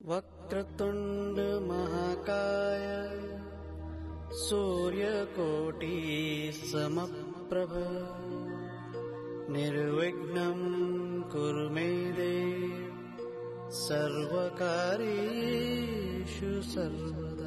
वक्रतुंड महाकाय सूर्यकोटि समप्रभ निर्विघ्नं कुरु मे देव सर्वकार्येषु सर्वदा।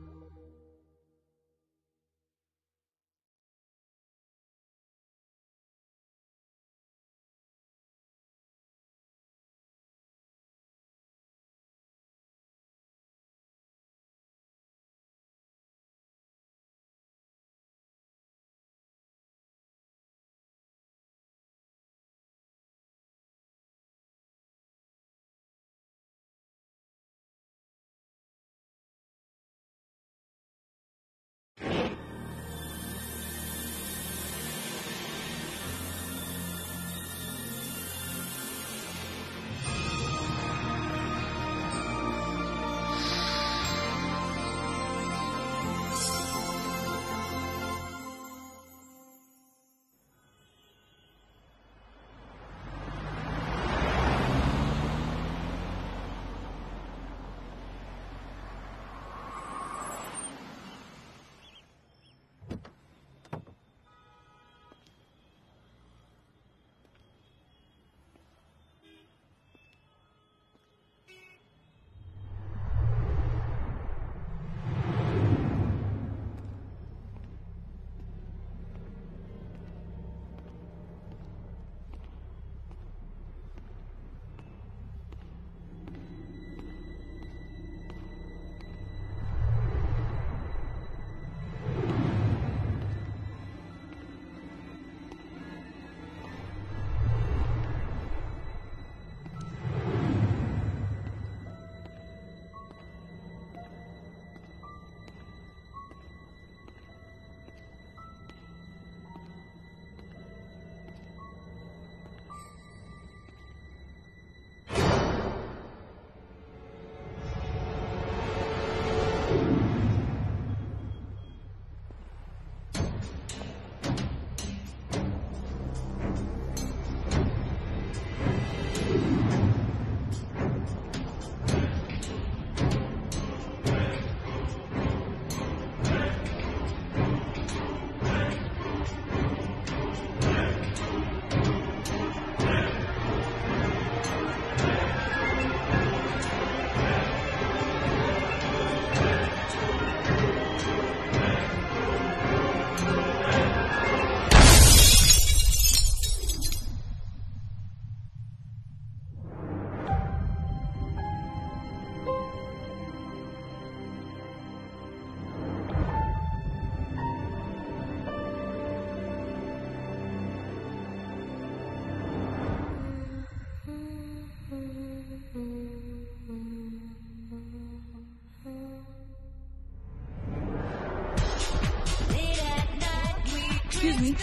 Excuse me.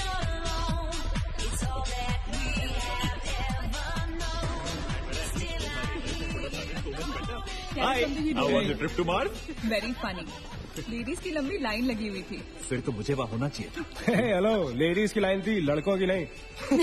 Hi, how was the trip to Mars? Very funny. Ladies की लंबी लाइन लगी हुई थी। फिर तो मुझे वहाँ होना चाहिए था। हेलो, लेडीज की लाइन थी, लड़कों की नहीं।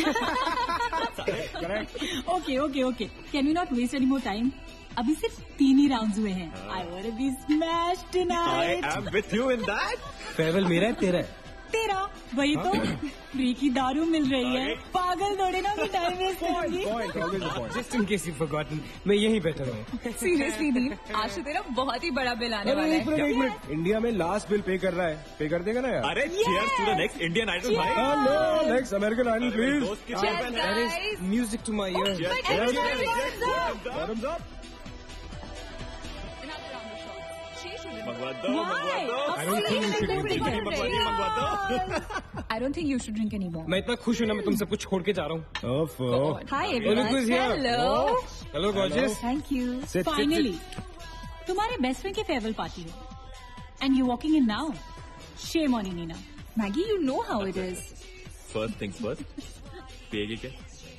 Okay okay okay, can you not waste any more time? अभी सिर्फ 3 ही राउंड्स हुए हैं। I want to be smashed tonight. I am with you in that. Farewell मेरा है तेरा है? तेरा वही तो फ्री की दारू मिल रही है। पागल थोड़े ना कि टाइम वेस्ट करूंगी। Just in case you've forgotten, मैं यहीं बैठा हूँ। सीरियसली दीप, आज तो तेरा बहुत ही बड़ा बिल आने वाला एक मिनट, इंडिया में लास्ट बिल पे कर रहा है, पे कर देगा ना यार? अरे cheers to the next Indian Idol भाई। Hello, next American Idol please. दोस्त की Cheers, जीवन That है। is music to my ears. Bottoms up. मंगवा दो, Why? मंगवा दो। I don't think you should drink नहीं मंगवानी, मंगवा दो। I don't think you should drink anymore. मैं इतना खुश हूँ ना, मैं तुम सब कुछ छोड़ के जा रहा हूँ। Hi Look everyone. who's here. Hello. Hello gorgeous. Thank you. Sit, finally तुम्हारे बेस्ट फ्रेंड की फेयरवेल पार्टी है and you walking in now. Shame on you Neena. Maggie, you know how it is. First things first. पिएगी क्या?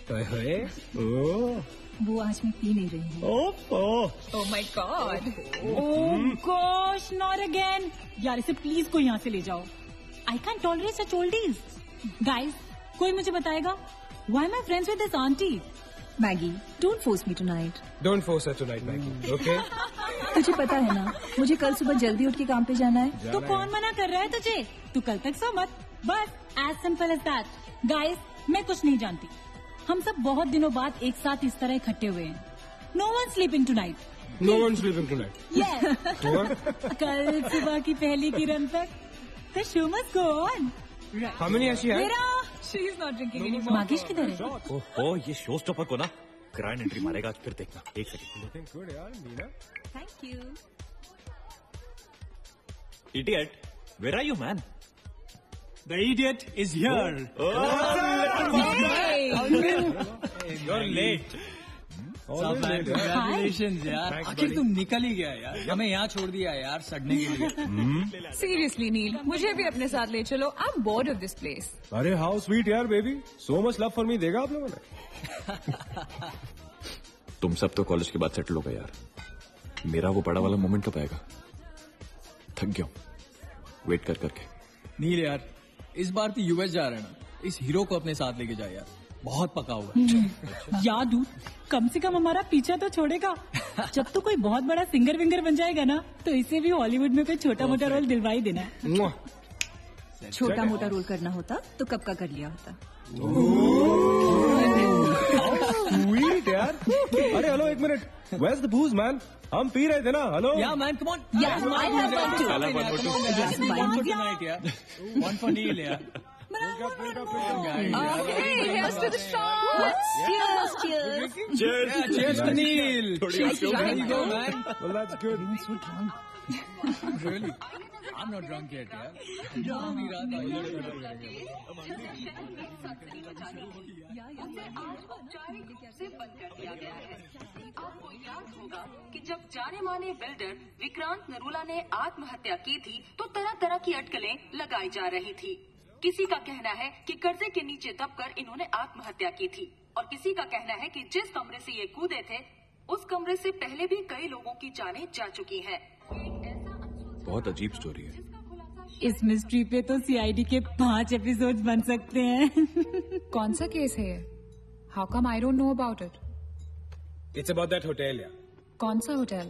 वो आज मैं P नहीं रही हूँ। Oh my God. Oh gosh, not again. यार इसे प्लीज कोई यहाँ से ले जाओ। I can tolerate such oldies. Guys, कोई मुझे बताएगा why am I friends with this aunty? Maggie, don't force me tonight. Don't force her tonight, Maggie. Okay? तुझे पता है ना, मुझे कल सुबह जल्दी उठ के काम पे जाना है। तो कौन मना कर रहा है तुझे? तू कल तक सो मत। बस as simple as that. Guys, मैं कुछ नहीं जानती। हम सब बहुत दिनों बाद एक साथ इस तरह इकट्ठे हुए हैं। No one sleeping tonight. No one's sleeping tonight. Yes. What? कल सुबह की पहली किरण तक the show must go on. How many has she had? मेरा She is not drinking anymore. मागिश किधर है? ओहो, ये शो स्टॉपर को ना ग्रैंड एंट्री मारेगा आज, फिर देखना। एक सेकंड। Looking good, यार, Meena. Thank you. Idiot, where are you, man? The idiot is here. You're late. Congratulations यार, Thanks, आखिर buddy. तुम निकल ही गया यार, हमें यहाँ छोड़ दिया यार सड़ने के लिए। Seriously, नील, मुझे भी अपने साथ ले चलो। I'm bored of this place. अरे how sweet यार baby. So much love for me देगा आप लोगों ने. तुम सब तो कॉलेज के बाद सेटल हो गए यार, मेरा वो बड़ा वाला मोमेंट कब आएगा? थक गया हूं वेट कर करके। नील यार, इस बार तो यूएस जा रहे हैं ना, इस हीरो को अपने साथ लेके जाए यार, बहुत पका हुआ है। याद हूँ, कम से कम हमारा पीछा तो छोड़ेगा। जब तो कोई बहुत बड़ा सिंगर विंगर बन जाएगा ना, तो इसे भी हॉलीवुड में कोई छोटा मोटा रोल दिलवा ही देना। Mwah. छोटा मोटा रोल करना होता तो कब का कर लिया होता। Sweet यार. अरे हेलो एक minute. Where's the booze man? हम पी रहे थे ना. Hello. Yeah man, come on. Yeah, I have one too. Come on, Yes, one for fine. tonight यार, one for Neil यार। Okay, here's to the shots. Cheers, cheers. Yeah, cheers to Neil. She's There drunk. you go man. Well that's good. Really? I'm not drunk yet यार। आपको याद होगा कि जब जाने माने बिल्डर विक्रांत नरूला ने आत्महत्या की थी तो तरह तरह की अटकलें लगाई जा रही थी। किसी का कहना है कि कर्जे के नीचे दबकर इन्होंने आत्महत्या की थी और किसी का कहना है कि जिस कमरे से ये कूदे थे उस कमरे से पहले भी कई लोगों की जानें जा चुकी हैं। बहुत अजीब स्टोरी है। इस मिस्ट्री पे तो सीआईडी के 5 एपिसोड बन सकते हैं। कौन सा केस है ये? How come I don't know about it? It's about that hotel यार. कौन सा होटल?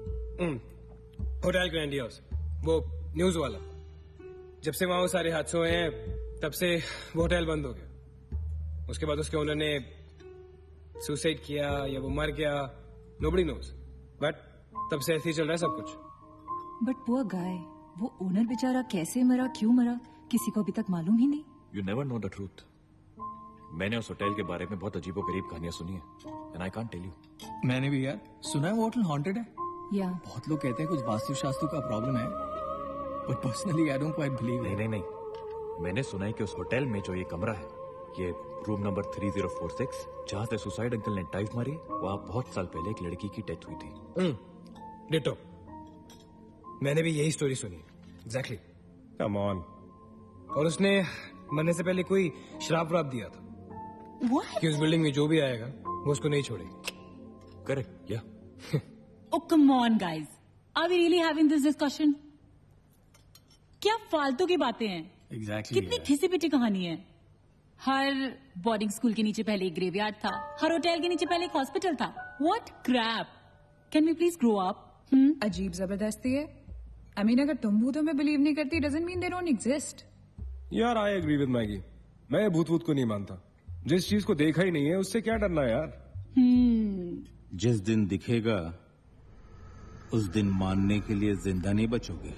होटल ग्रैंडियोस, वो न्यूज वाला. जब से वहाँ वो सारे हादसे हुए हैं तब से वो होटल बंद हो गया. उसके बाद उसके ओनर ने सुसाइड किया या वो मर गया, nobody knows. बट तब से ऐसे ही चल रहा है सब कुछ. बट पुअर गाय, वो ओनर बेचारा कैसे मरा, क्यों मरा, किसी को अभी तक मालूम ही नहीं। You never know the truth. मैंने उस होटल के बारे में बहुत अजीबो गरीब कहानियां सुनी है and I can't tell you. मैंने भी यार सुना है वो होटल हॉन्टेड है। या बहुत लोग कहते हैं कुछ वास्तु शास्त्र का प्रॉब्लम है, but personally I don't quite believe. नहीं नहीं नहीं, मैंने सुना है कि उस होटल में जो ये कमरा है, ये रूम नंबर 3046, जहाँ से सुसाइड अंकल ने डाइव मारी, वहाँ बहुत साल पहले एक लड़की की डेथ हुई थी। डिटो, मैंने भी यही स्टोरी सुनी। एग्जैक्टली। Come on. और उसने मरने से पहले कोई श्राप व्राप दिया था कि उस बिल्डिंग में जो भी आएगा वो उसको नहीं छोड़ेगी। करेक्ट, या। Oh, come on, guys. Are we really having this discussion? क्या फालतू की बातें हैं। Exactly, कितनी yeah. घिसी पिटी कहानी है। हर बोर्डिंग स्कूल के नीचे पहले एक ग्रेवयार्ड था, हर होटल के नीचे पहले एक हॉस्पिटल था। What crap? Can we please grow up? अजीब जबरदस्ती है। I mean, अगर तुम भूतों में बिलीव नहीं करती, doesn't mean they don't exist. यार आई एग्री विद मैगी। मैं भूत भूत को नहीं मानता। जिस चीज को देखा ही नहीं है उससे क्या डरना है यार। जिस दिन दिखेगा उस दिन मानने के लिए जिंदा नहीं बचोगे।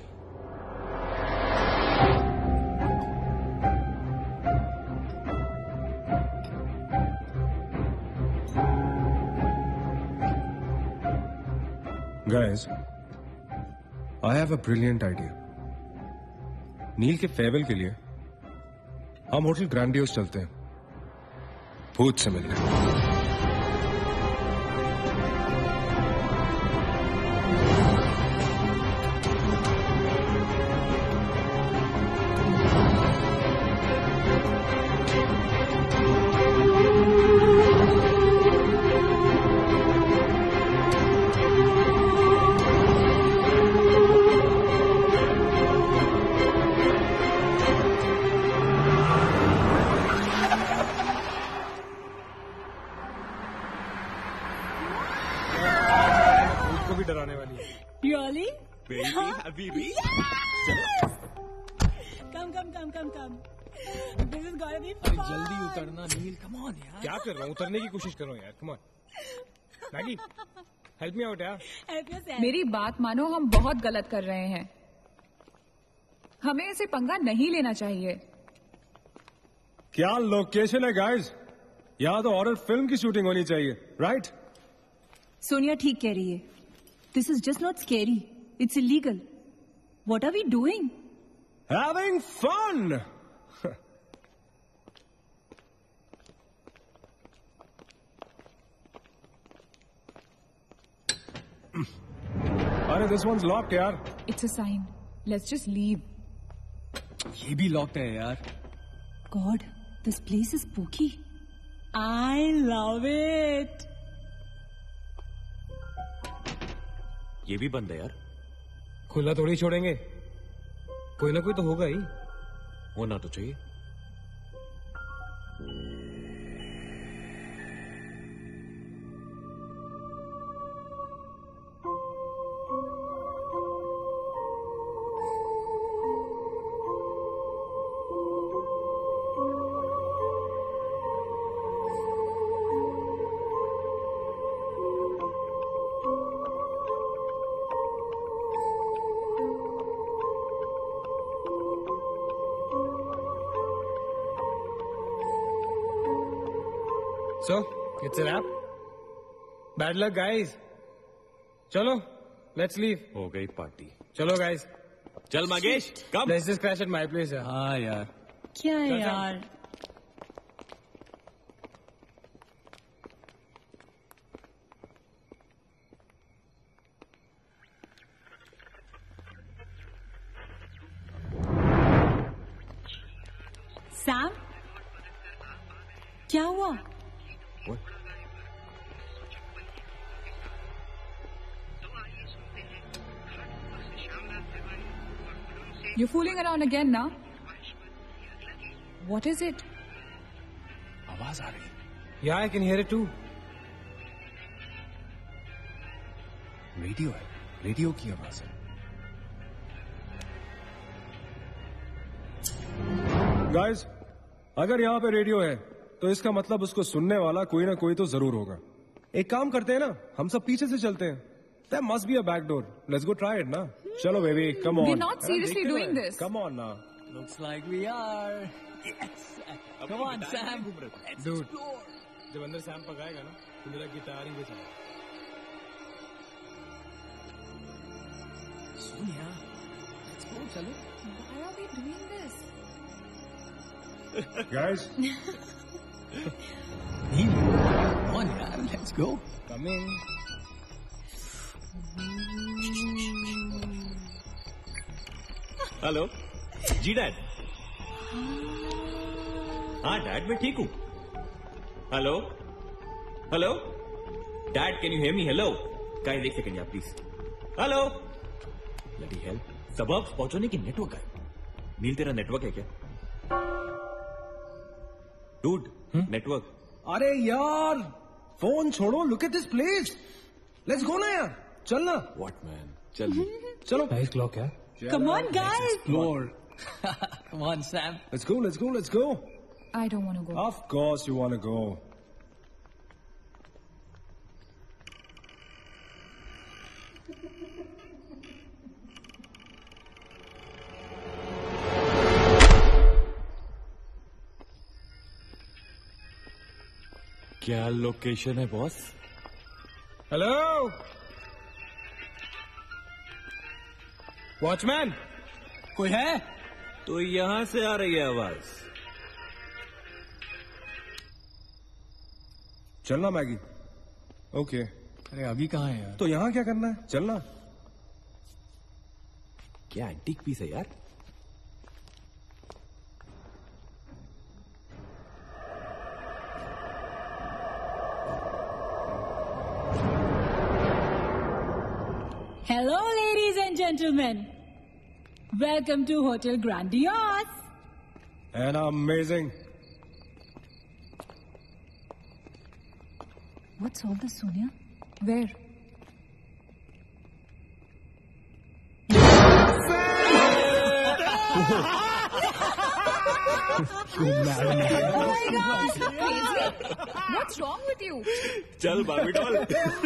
Guys, I have a brilliant idea. नील के फेयरवेल के लिए हम होटल ग्रैंडियोस चलते हैं, भूत से मिलने। Really? Baby, Habibi. Come. This is gonna be अरे fun. जल्दी उतरना नील, कम ऑन यार. क्या कर रहा हूँ? उतरने की कोशिश कर रहा हूँ यार. Come on. Maggie, help me out यार. Help yourself. मेरी बात मानो, हम बहुत गलत कर रहे हैं. हमें ऐसे पंगा नहीं लेना चाहिए. क्या लोकेशन है गाइस? यहाँ तो हॉरर फिल्म की शूटिंग होनी चाहिए, राइट? सोनिया ठीक कह रही है. This is just not scary. It's illegal. What are we doing? Having fun. अरे दिस वंस लॉक्ड यार. It's a sign. Let's just leave. ये भी लॉक्ड है यार. God, this place is spooky. I love it. ये भी बंद है यार. खुला थोड़ी छोड़ेंगे. कोई ना कोई तो होगा ही. होना तो चाहिए. So, it's a wrap. Bad luck, guys. चलो, let's leave. हो गई पार्टी. चलो, guys. चल मगेश, कम. Let's just crash at my place. यार. हाँ यार. क्या है चल, चल. यार? सैम, क्या हुआ? What? You're fooling around again now. What is it? आवाज आ रही. Yeah, I can hear it too. Radio है. रेडियो की आवाज है. गाइस, अगर यहाँ पे रेडियो है तो इसका मतलब उसको सुनने वाला कोई ना कोई तो जरूर होगा. एक काम करते हैं ना, हम सब पीछे से चलते हैं. There must be a back door. Let's go try it ना. चलो baby, come on. We're not seriously doing this. Come on ना. Looks like we are. Yes. Come on, Sam. Let's Dude. explore. जब अंदर Sam पकाएगा ना, तो मेरा guitar ही बजाएगा. Sonia, let's go. चलो. Why are we doing this? Guys, Neel, come on यार. Let's go. Come in. Hello जी डैड. हाँ डैड, मैं ठीक हूँ. Hello hello dad, can you hear me? Hello guys, एक सेकंड यार प्लीज. हेलो. ब्लडी हेल, सबब पहुंचने की नेटवर्क है. नील, तेरा नेटवर्क है क्या? Dude, network. अरे यार, फोन छोड़ो. Look at this place. Let's go ना यार. चल ना. व्हाट मैन, चल. चलो. Nice clock, यार. Come on, guys. Explore. Come on, Sam. Let's go. Let's go. Let's go. I don't want to go. Of course you want to go. क्या location है boss? Hello watchman, कोई है? तो यहां से आ रही है आवाज. चलना मैगी. ओके. अरे अभी कहाँ है यार? तो यहाँ क्या करना है? चलना. क्या एंटीक पीस है यार. Hello, ladies and gentlemen. Welcome to Hotel Grandiose. And amazing. What's all this, Sonia? Where? What's wrong with you? चल baby doll.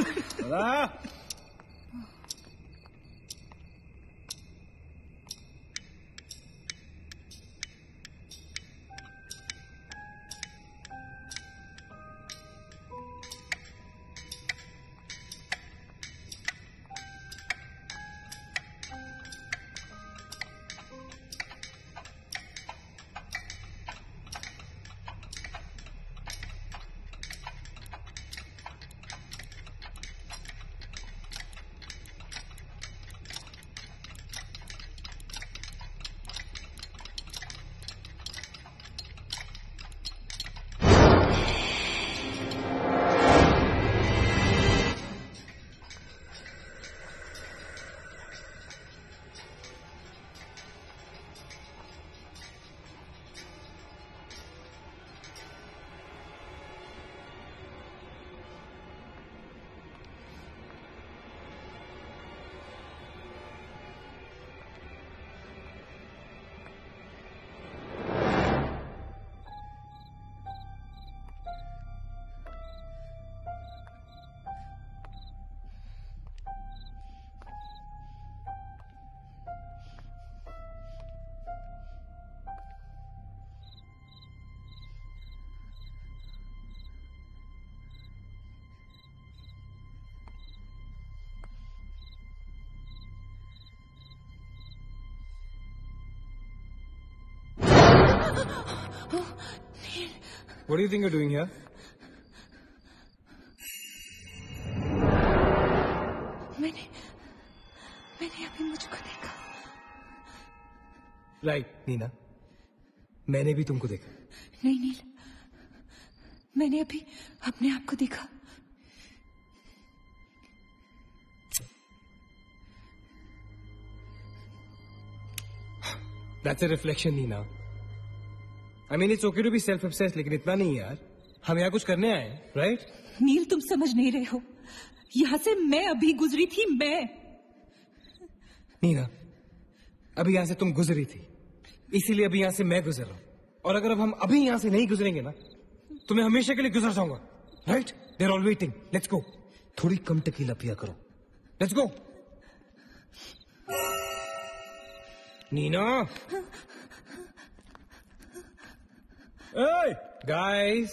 What do you think you're doing here? मैंने अभी मुझको देखा. Right, नीना. मैंने भी तुमको देखा. नहीं नील, मैंने अभी अपने आप को देखा. That's a reflection, Neena. I mean, it's okay to be self-obsessed, लेकिन इतना नहीं यार. हम यहाँ कुछ करने आए हैं, right? नील, तुम समझ नहीं रहे हो. यहाँ से मैं अभी गुजरी थी. नीना, अभी यहाँ से तुम गुजरी थी, इसीलिए अभी यहाँ से मैं गुजर रहा हूँ. और अगर अब हम अभी यहाँ से नहीं गुजरेंगे ना, तो मैं हमेशा के लिए गुजर जाऊंगा. Right? They're all waiting. Let's go. थोड़ी कम टकीला पिया करो. Let's go. Neena. Hey, Guys.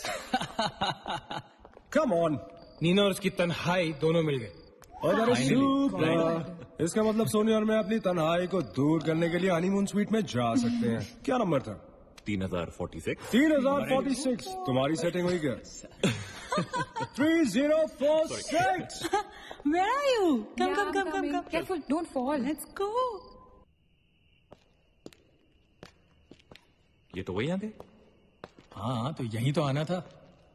come on. Neena और उसकी तन्हाई दोनों मिल गए. और अरे super. इसका मतलब सोनिया और मैं अपनी तन्हाई को दूर करने के लिए हनीमून स्वीट में जा सकते हैं. क्या नंबर था? 3046. 3046. तुम्हारी सेटिंग हुई क्या? 3046. Where are you? Come. Careful, don't fall. Let's go. ये तो वही आते. हाँ, तो यही तो आना था.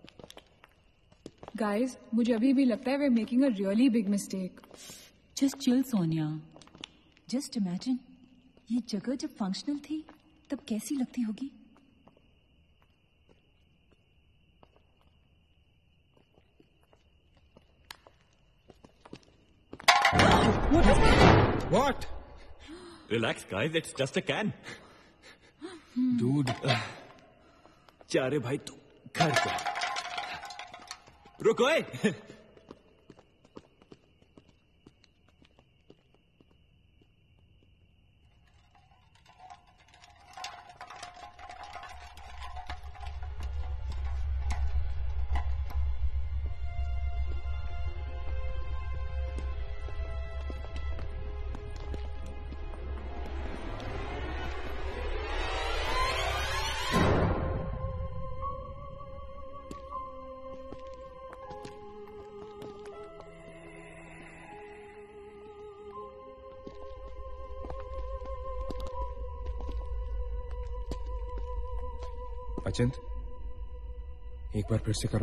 Guys, मुझे अभी भी लगता है we're making a really big mistake. Just chill, Sonia. Just imagine, ये जगह जब फंक्शनल थी, तब कैसी लगती होगी? What? Relax, guys. It's just a can. Dude. जा रे भाई तू घर जा. रुको. अचिंत, एक बार फिर से करो.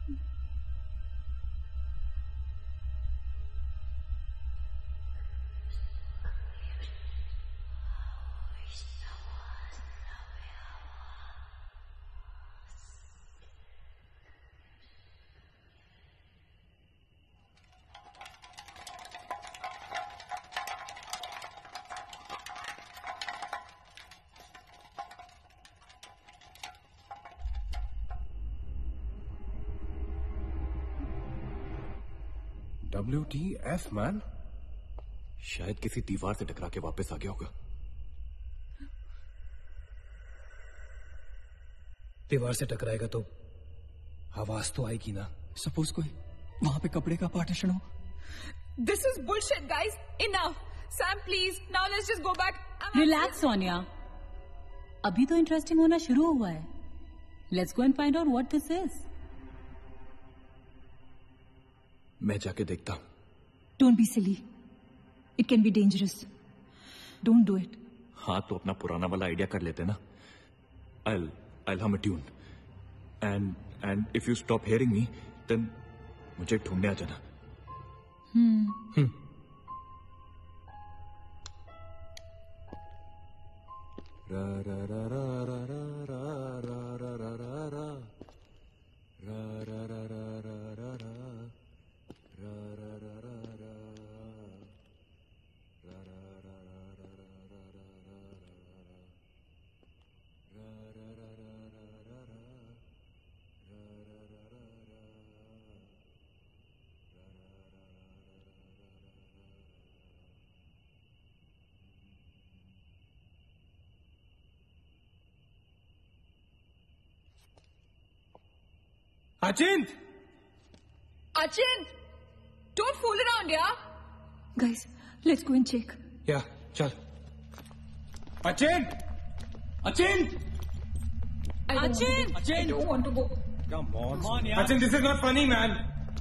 WTF man? शायद किसी दीवार से टकरा के वापस आ गया होगा। दीवार से टकराएगा तो आवाज तो आएगी ना। सपोज कोई वहां पे कपड़े का पार्टीशन हो। This is bullshit, guys. Enough. Sam, please. Now let's just go back. Relax Sonia, अभी तो इंटरेस्टिंग होना शुरू हुआ है। Let's go and find out what this is. मैं जाके देखता हूं। Don't be silly, it can be dangerous, don't do it. हाँ तो अपना पुराना वाला आइडिया कर लेते ना। I'll hum a tune and if you stop hearing me then मुझे ढूंढने आ जाना। रा रा रा रा रा रा रा रा रा रा रा रा रा रा रा रा रा अचिंत! Achint! Don't fool around, yeah? Guys, let's go and check. या चल। अचिंत! अचिंत! Achint! I don't want to go. Come on यार। अचिंत, this is not funny, man.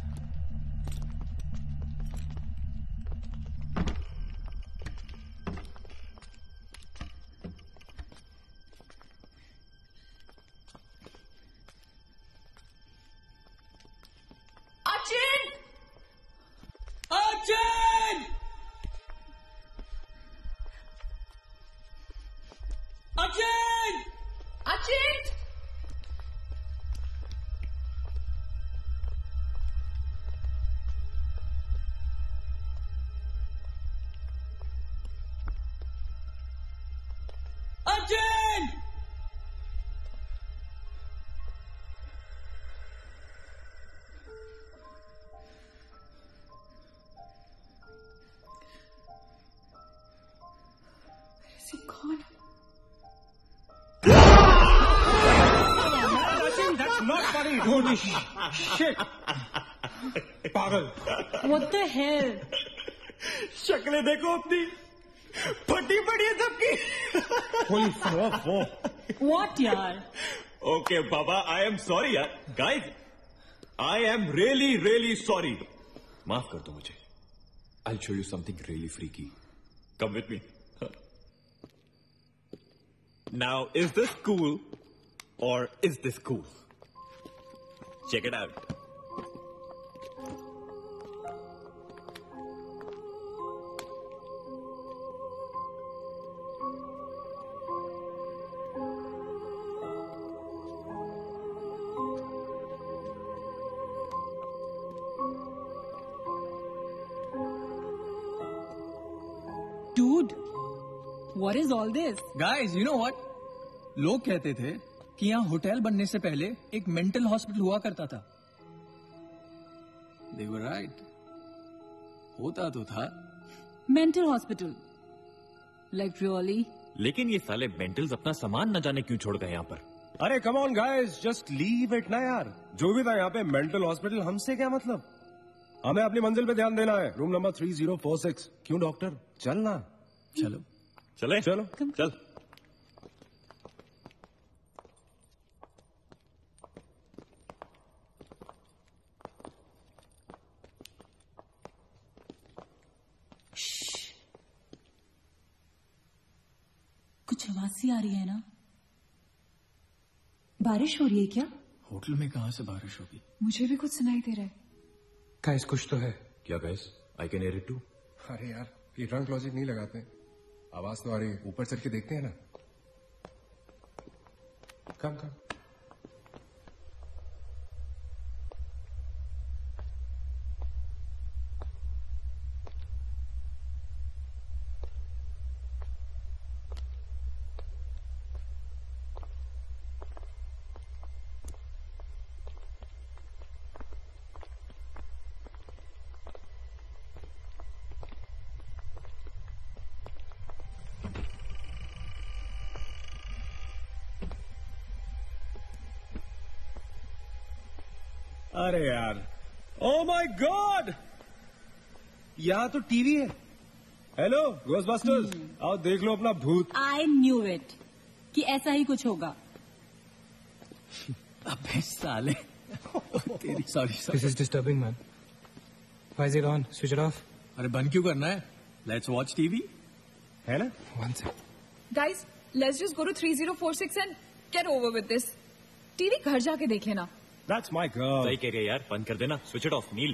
Is he gone? That's not funny. Holy shit. पागल। What the hell? शक्लें देखो अपनी, फटी पड़ी है सबकी। Holy fuck. What यार? Okay Baba, I am sorry यार। Guys, I am really sorry. माफ कर दो मुझे। I'll show you something really freaky. Come with me. Now, is this cool or is this cool? Check it out. Dude, what is all this? Guys, you know what? लोग कहते थे कि यहाँ hotel बनने से पहले एक मेंटल हॉस्पिटल हुआ करता था। They were right. होता तो था। Mental hospital. Like really? लेकिन ये साले मेंटल्स अपना सामान न जाने क्यों छोड़ गए यहाँ पर। अरे come on guys, just leave it ना यार। जो भी था यहाँ पे मेंटल हॉस्पिटल, हमसे क्या मतलब? हमें अपनी मंजिल पे ध्यान देना है। Room number 3046। क्यों डॉक्टर, चल ना। चलो चले चलो चल। कुछ आवाज सी आ रही है ना? बारिश हो रही है क्या? होटल में कहां से बारिश होगी? मुझे भी कुछ सुनाई दे रहा है। गाइस कुछ तो है। क्या guys? I can hear it too. अरे यार ये ड्रंक लॉजिक नहीं लगाते, आवाज तो आ रही है, ऊपर चढ़ के देखते हैं ना। कम कम। अरे यार, ओ माय गॉड, यहाँ तो टीवी है। हेलो घोस्टबस्टर्स, आओ देख लो अपना भूत। आई न्यू इट कि ऐसा ही कुछ होगा। अबे साले तेरी sorry. This is disturbing, man. Why is it on? Switch it off. अरे बंद क्यों करना है? Let's watch TV. है ना? One sec. Guys, let's just go to 3046 and get over with this. TV घर जाके देख लेना। That's my girl. सही कह रही है यार, बंद कर देना, स्विच इट ऑफ। नील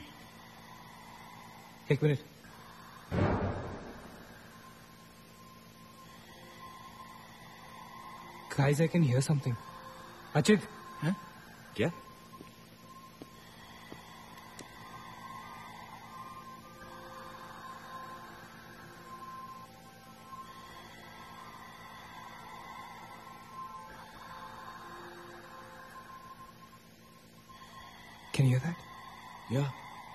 एक minute. Guys, I can hear something. Achit, हैं? क्या? can you hear that? Yeah.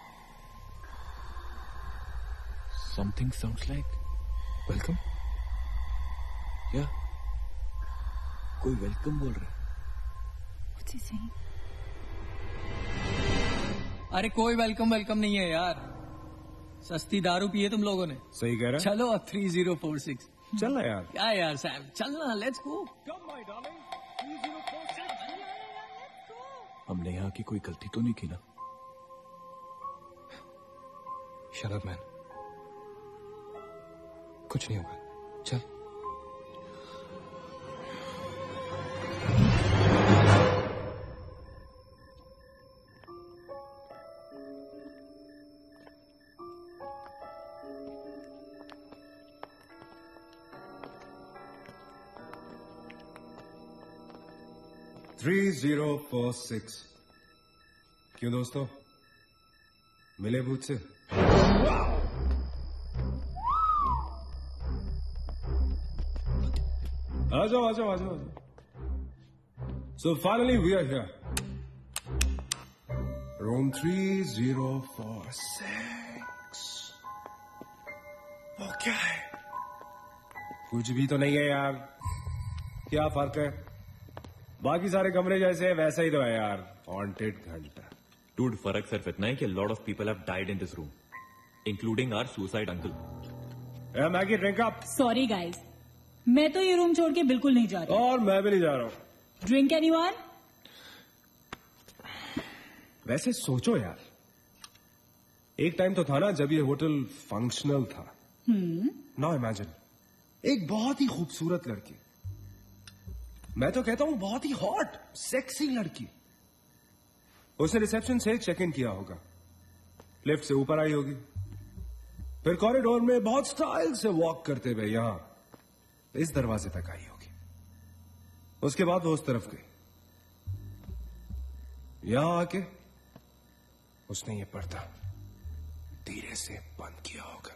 Something sounds like. Welcome. Yeah. कोई वेलकम बोल रहा है। What's he saying? अरे कोई वेलकम नहीं है यार, सस्ती दारू पिए तुम लोगों ने। सही कह रहा है। चलो अब 3046। चल ना यार। क्या यार सैम, चलना, लेट्स गो। हमने यहाँ की कोई गलती तो नहीं की ना? Shut up, man. कुछ नहीं होगा, चल। थ्री 3046। क्यों दोस्तों, मिले भूत से? आ जाओ। So finally we are here. Room 3046. वो क्या है? कुछ भी तो नहीं है यार। क्या फर्क है? बाकी सारे कमरे जैसे है वैसा ही तो है यार। हॉन्टेड घंटा। डूड, फर्क सिर्फ इतना है कि lot of people have died in this room, including our suicide uncle. Maggie drink up. Sorry guys, मैं तो ये रूम छोड़ के बिल्कुल नहीं जा रही। और मैं भी नहीं जा रहा हूँ। Drink anyone? वैसे सोचो यार, एक टाइम तो था ना जब ये होटल फंक्शनल था। नाउ इमेजिन, एक बहुत ही खूबसूरत लड़की, मैं तो कहता हूं बहुत ही हॉट सेक्सी लड़की, उसने रिसेप्शन से चेक इन किया होगा, लिफ्ट से ऊपर आई होगी, फिर कॉरिडोर में बहुत स्टाइल से वॉक करते हुए यहां इस दरवाजे तक आई होगी। उसके बाद वो उस तरफ गई, यहां आके उसने ये पर्दा धीरे से बंद किया होगा।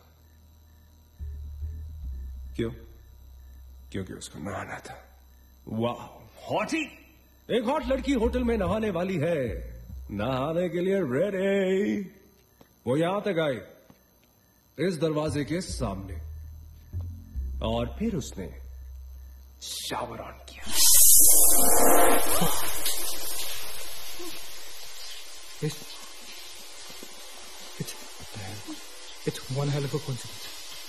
क्यों? क्योंकि उसको नहाना था। वाह, हॉटी! एक हॉट लड़की होटल में नहाने वाली है, नहाने के लिए रेडी। वो यहां तक आई, इस दरवाजे के सामने, और फिर उसने शावर ऑन किया। It's one hell of a coincidence.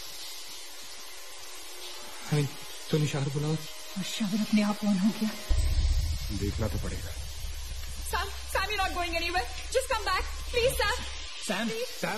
I mean, तूने शावर बुलाओ और शावर अपने आप ऑन हो गया। देखना तो पड़ेगा। Sam, you're not going anywhere. Just come back, please, Sam. Sam, please. Sam.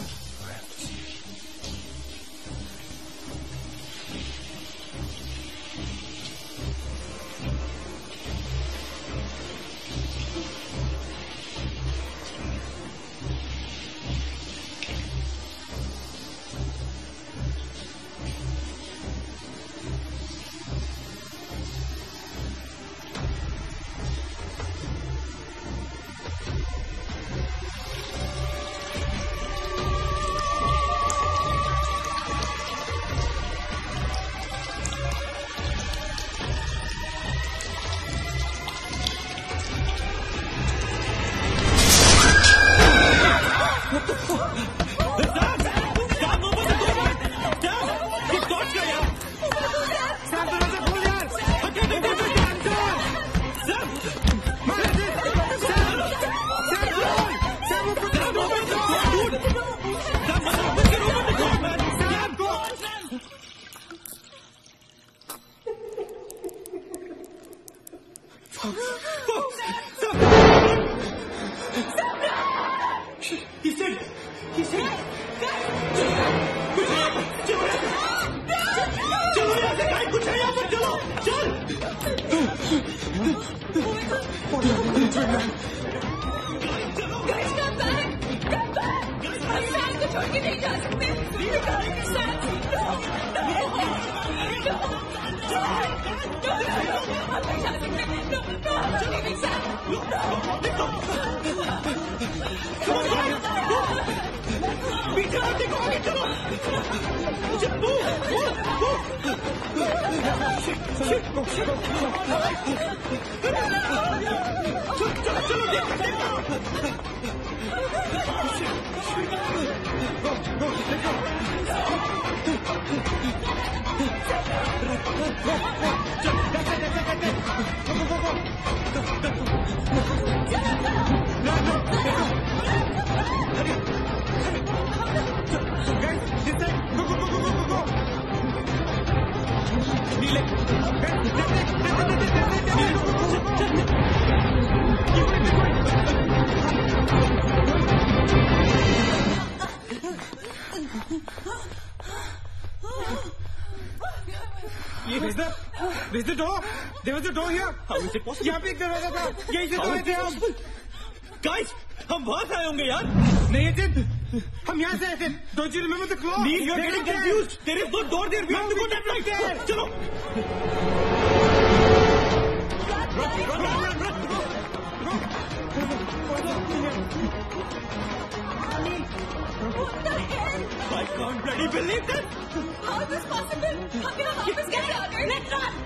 Guys, come back! Come back! हम सैम को छोड़ के नहीं जा सकते। Sam, no! हम नहीं जा सकते। No, I'm not leaving Sam. पीछे आओ, देखो आगे चलो। There's the door. There was a door here. How is it possible? यहाँ पे एक दरवाजा था। यहीं से दौड़े थे हम। Guys, हम वहां से आए होंगे यार। नहीं अजित, हम यहाँ से आए थे। Don't you remember the claw? Neil, you're getting confused. There is no door there. We have to go that way. चलो। I can't bloody believe this. How is this possible? हम यहाँ वापस कैसे आ गए? Let's run!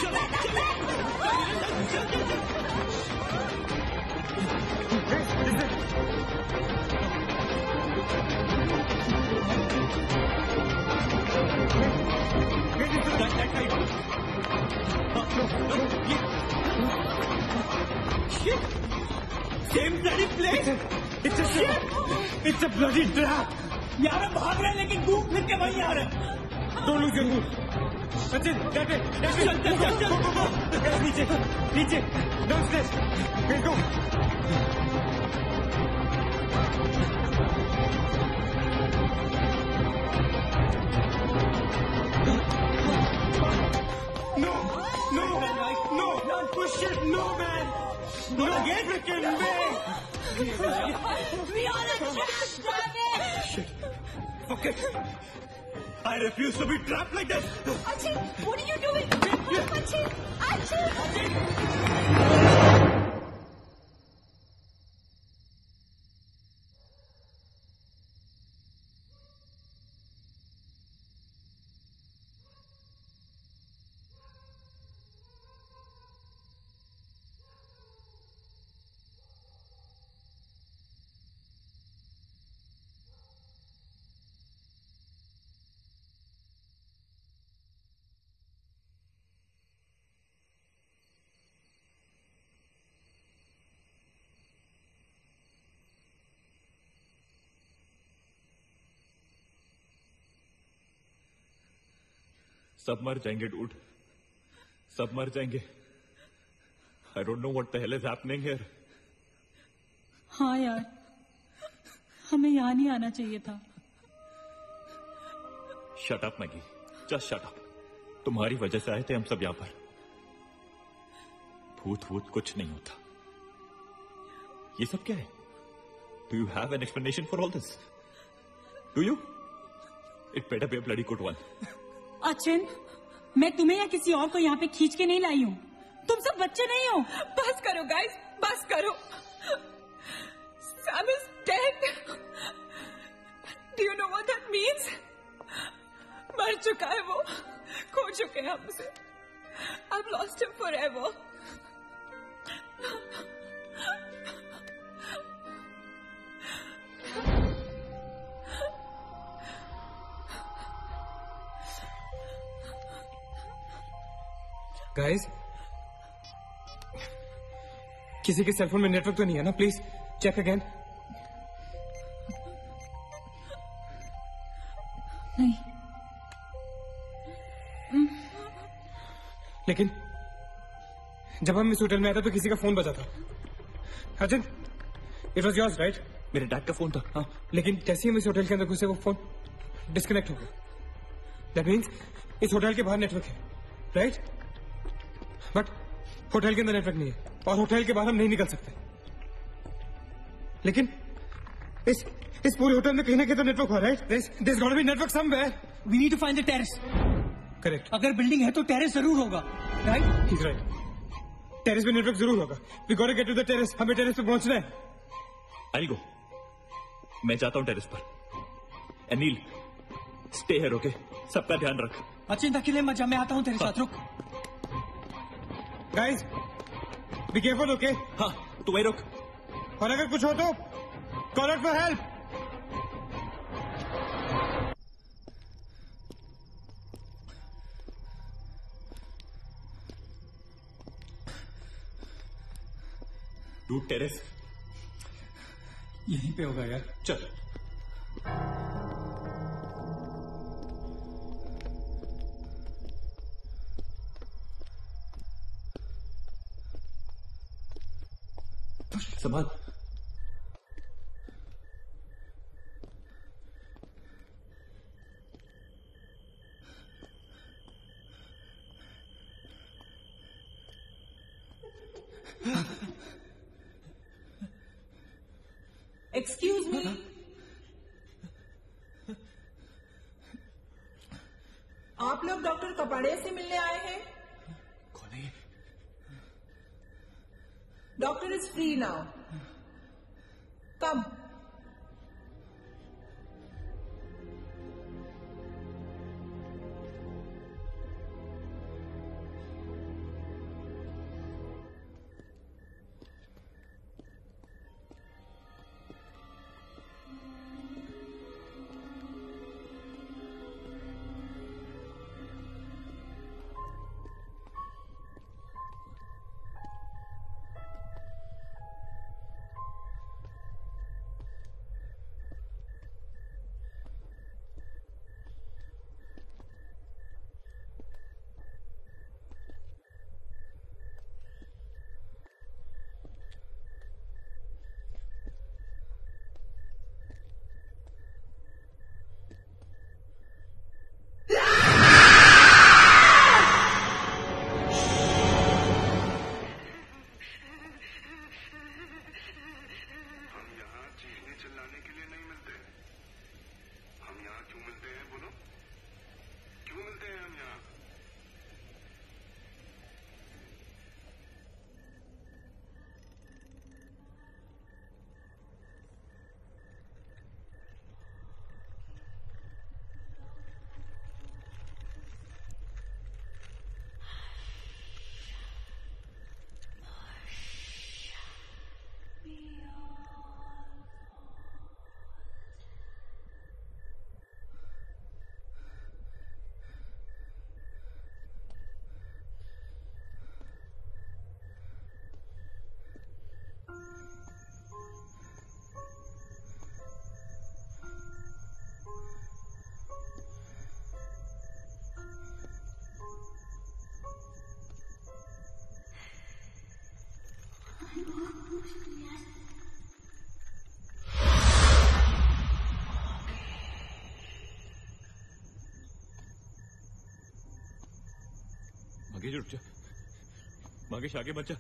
Same bloody place. It's a shit. It's a bloody trap. यार हम भाग रहे हैं लेकिन घूम फिर के वहीं आ रहे हैं। Don't lose your cool. Sachin, that way. चल। नीचे. Downstairs. Let's go. No, push it, no man. No, get freaking man. We are a trap, damn it! Shit. Fuck it. I refuse to be trapped like this. Achhi, what are you doing? Achhi! सब मर जाएंगे dude, सब मर जाएंगे। I don't know what the hell is happening here. हाँ यार, हमें यहाँ नहीं आना चाहिए था। Shut up Maggie, just shut up. तुम्हारी वजह से आए थे हम सब यहाँ पर। भूत कुछ नहीं होता। ये सब क्या है? Do you have an explanation for all this? Do you? It better be a bloody good one. Achin, मैं तुम्हें या किसी और को यहाँ पे खींच के नहीं लाई हूँ। तुम सब बच्चे नहीं हो। बस करो गाइस, बस करो। Sam is dead. Do you know what that means? मर चुका है वो, खो चुके हैं हमसे। I've lost him forever. Guys, किसी के सेलफोन में नेटवर्क तो नहीं है ना? Please check again. नहीं। लेकिन जब हम इस होटल में आए थे तो किसी का फोन बजा था। Arjun, it was yours right? मेरे डैड का फोन था। हाँ, लेकिन जैसे ही हम इस होटल के अंदर घुसे वो फोन डिस्कनेक्ट हो गया। दैट मीन्स इस होटल के बाहर नेटवर्क है, राइट? बट होटल के अंदर नेटवर्क नहीं है और होटल के बाहर हम नहीं निकल सकते। लेकिन इस पूरे होटल में कहीं ना कहीं तो नेटवर्क हो रहा है। There's got to be network somewhere. We need to find the terrace. Correct. अगर बिल्डिंग है तो टेरेस जरूर होगा, राइट? He's right. टेरेस पे नेटवर्क जरूर होगा। We got to get to the terrace. हमें टेरेस पे पहुंचना है। I'll go. मैं जाता हूँ टेरेस पर। Anil, stay here, okay? सबका ध्यान रख। चिंता के लिए मत जा, मैं आता हूँ तेरे साथ, रुक। Guys, be careful, okay? हाँ, तू वहीं रुक। और अगर कुछ हो तो call out for help. Dude terrace यहीं पे होगा यार। चल। संभाल। एक्सक्यूज मी, आप लोग डॉक्टर कपाड़े से मिलने आए हैं? कौन है ये? Doctor is free now, come. Magesh रुक जा, मगेश आगे मत जा।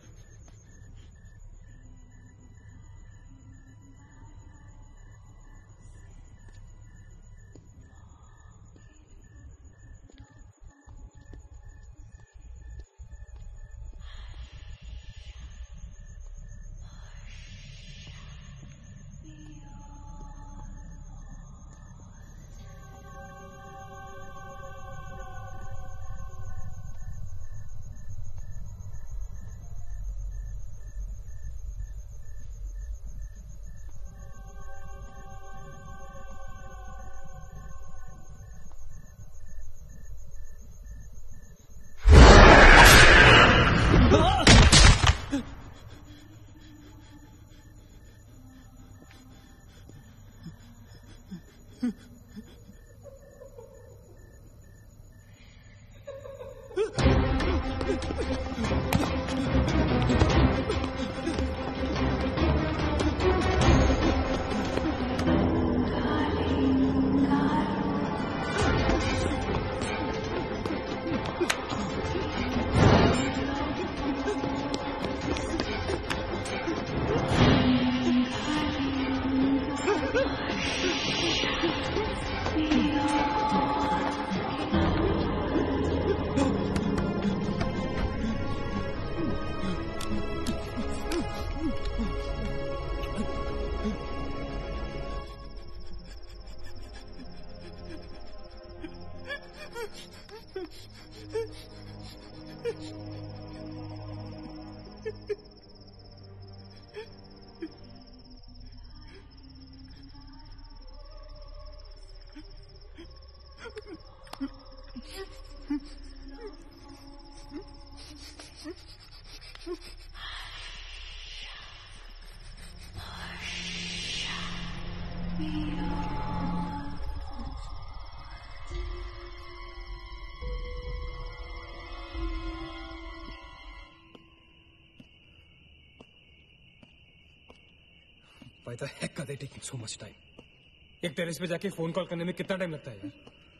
Why the heck are they taking so much time? एक टेरेस पे जाके फोन कॉल करने में कितना टाइम लगता है यार?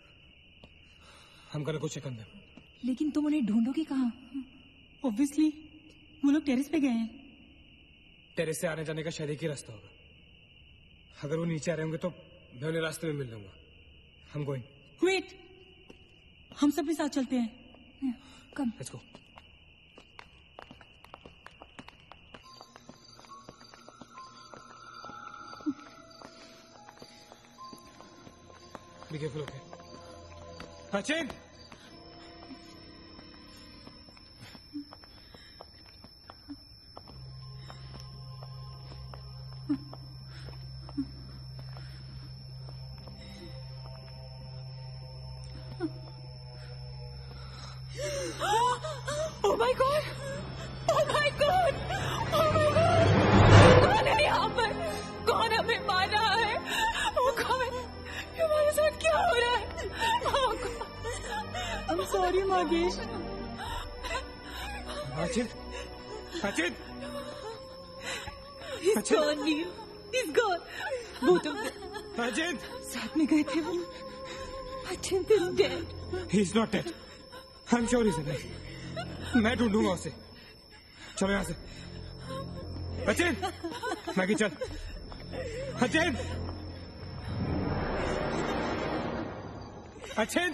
हम गो चेक ऑन देम। लेकिन तुम उन्हें ढूंढोगे कहाँ? ऑब्वियसली वो लोग टेरेस पे गए हैं। टेरेस से आने जाने का शायद एक ही रास्ता होगा। अगर वो नीचे आ रहे होंगे तो मैं उन्हें रास्ते में मिल लूंगा। हम गोइंग। वेट, हम सब भी साथ चलते हैं। Come. Let's go. Be careful, okay? Sachin! Oh my God! Oh my God! Oh my God! कौन है यहाँ पर? कौन हमें मार रहा है? वो कौन? हमारे साथ क्या हो रहा है? I'm sorry, Magesh. Sachin! Sachin! He's gone, Neil. He's gone. Both of them. Sachin! साथ में गए थे वो. Sachin is dead. He's not dead. I'm sure he's alive. मैं ढूंढूंगा उसे. चलो यहाँ से. Sachin! मैगी चल. Sachin! Sachin!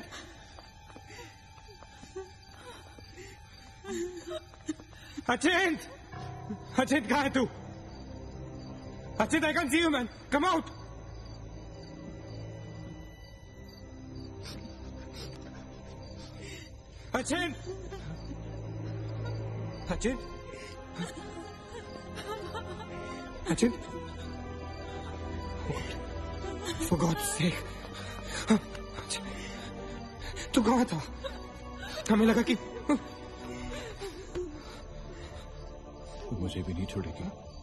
Sachin! Sachin, कहाँ है तू? Sachin, I can't see you, man. Come out. Sachin! Sachin? Sachin? For God's sake. तू कहाँ था? हमें लगा कि मुझे भी नहीं छोड़ेगी।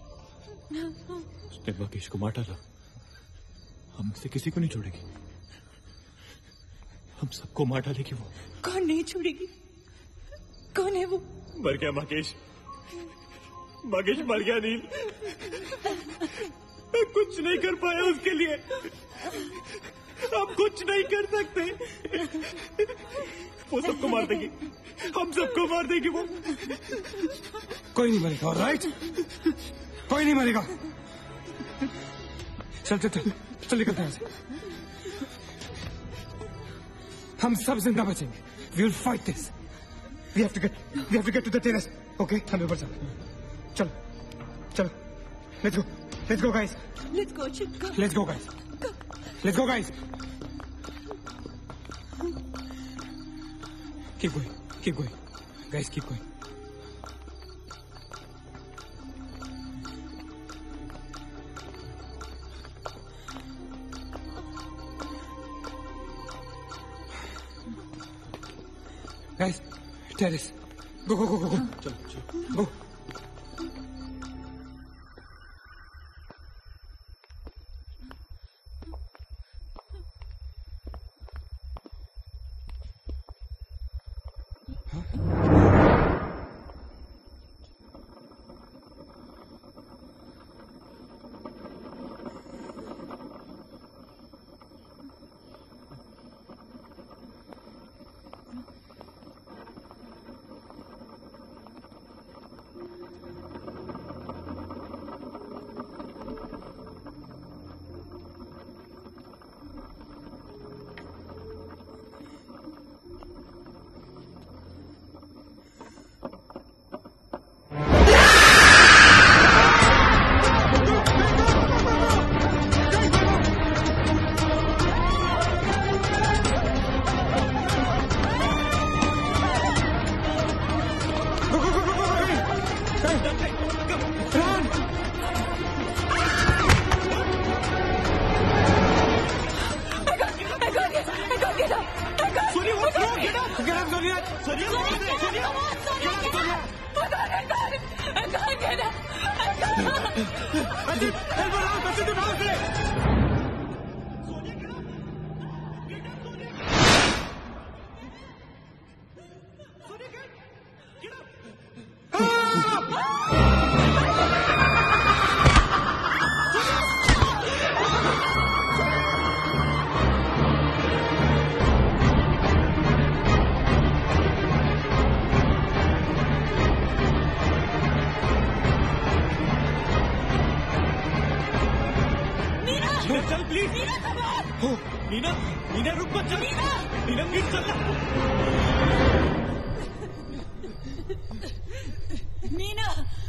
उसने मकेश को मार डाला। हम से किसी को नहीं छोड़ेगी। हम सबको मार डालेगी वो। कौन नहीं छोड़ेगी? कौन है वो? मर गया मकेश। मकेश मर गया नील। मैं कुछ नहीं कर पाया उसके लिए। हम कुछ नहीं कर सकते। वो सबको मार देगी। हम सबको मार देगी वो। कोई नहीं मरेगा, ऑलराइट? कोई नहीं मरेगा। चल चल चल चल निकलते हैं यहाँ से। हम सब जिंदा बचेंगे। We will fight this. We have to get to the terrace. Okay? हम ऊपर चलो। चलो चलो। Let's go guys. Let's go, Chip. Let's go guys. Let's go guys. Keep going. Keep going. Guys, keep going. Guys, terrace. Go. चलो चलो। Go. चल please. Neena, Neena रुक मत, चल। नीना प्लीज चल। नीना,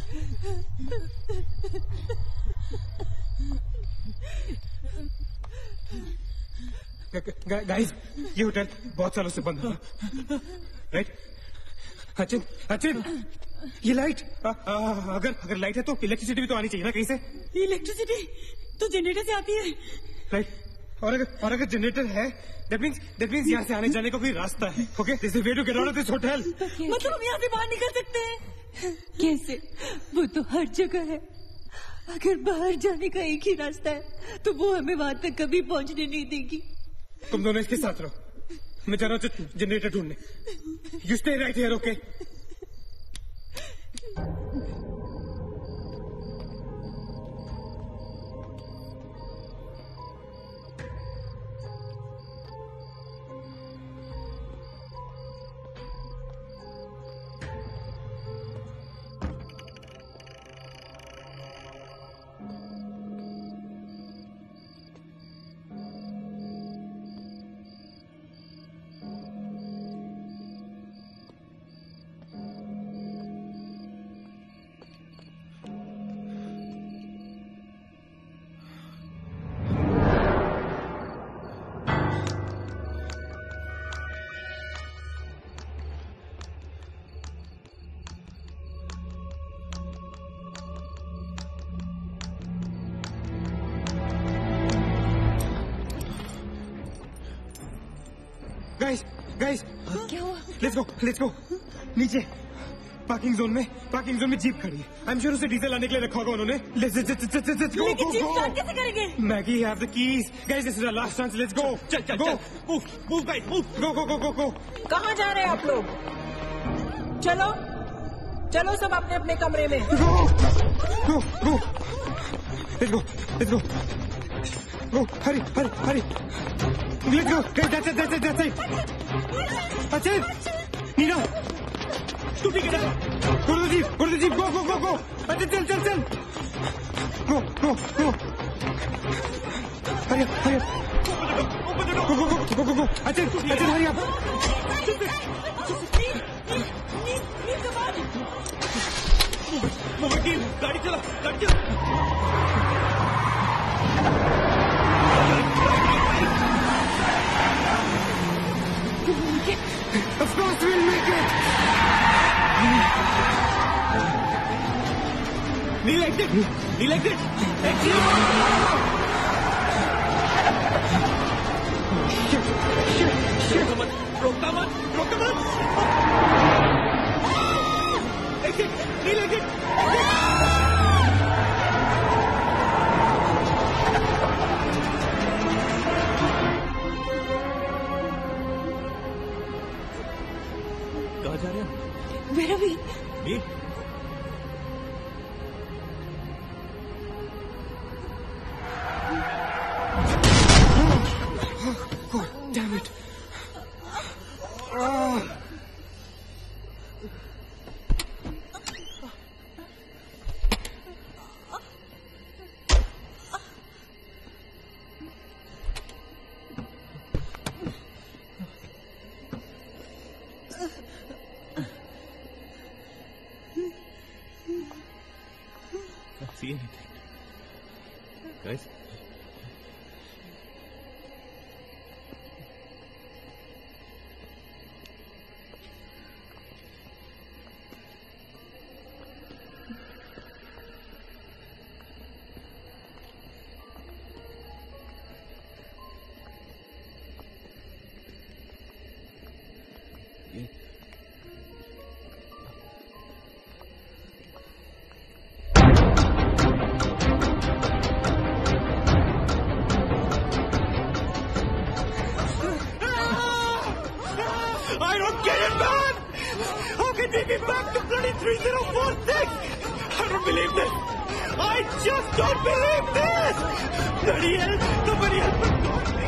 गाइस, ये होटल बहुत सालों से बंद था, राइट? अचिन, अचिन, ये लाइट, अगर लाइट है तो इलेक्ट्रिसिटी भी तो आनी चाहिए ना कहीं से। इलेक्ट्रिसिटी तो जनरेटर से आती है, राइट? और अगर जनरेटर है, that means यहाँ से आने जाने का कोई रास्ता है। Okay, this is the way to get out of this hotel. मतलब हम यहाँ से बाहर निकल सकते हैं? कैसे? वो तो हर जगह है। अगर बाहर जाने का एक ही रास्ता है, तो वो हमें वहाँ तक कभी पहुँचने नहीं देगी। तुम दोनों इसके साथ रहो, मैं जा रहा हूँ जनरेटर ढूंढने। You stay right here, okay? Guys, क्या हुआ? Let's go. नीचे पार्किंग जोन में जीप खड़ी है। आई एम श्योर उसे डीजल लाने के लिए रखा होगा उन्होंने। Let's go. लेकिन जीप स्टार्ट कैसे करेंगे? Maggie have the keys. Guys, this is our last chance. Let's go. चल। Move guys, move. गो। कहाँ जा रहे हैं आप लोग? चलो सब अपने अपने कमरे में। Go. Let's go. Hurry. Let's go. Guys, that's it. Achin! Nina! तू ठीक है? Go to the jeep. Go. Achin, चल. Go. Hurry up. Go. Achin, hurry up. वकील, गाड़ी चला। Of course we'll make it! Knee like that. Exit! Shit! रोकता मत! Exit! Knee like that! कहाँ जा रहे हैं? Where are we? ये? Oh, damn it. See anything? Guys? I don't get it, man! How can we be back to bloody 3046? I don't believe this! I just don't believe this! Bloody hell! Somebody help me!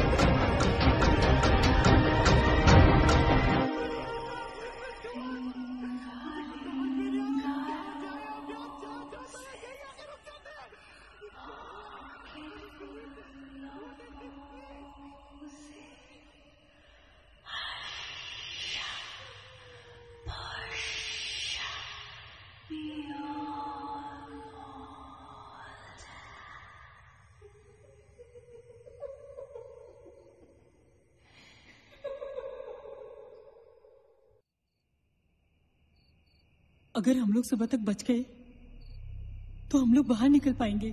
अगर हम लोग सुबह तक बच गए तो हम लोग बाहर निकल पाएंगे।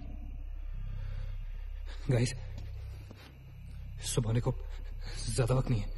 गाइस, सुबह होने को ज्यादा वक्त नहीं है।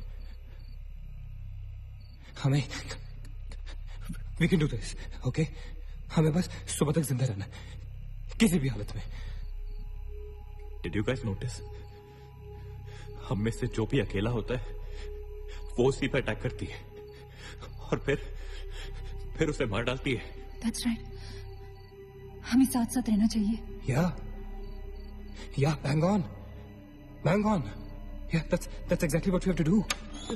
हमें we can do this, okay? हमें बस सुबह तक जिंदा रहना है, किसी भी हालत में। Did you guys notice? हम में से जो भी अकेला होता है वो उसी पर अटैक करती है और फिर उसे मार डालती है। That's right. हमें साथ साथ रहना चाहिए। Yeah, bang on. Yeah, that's exactly what we have to do.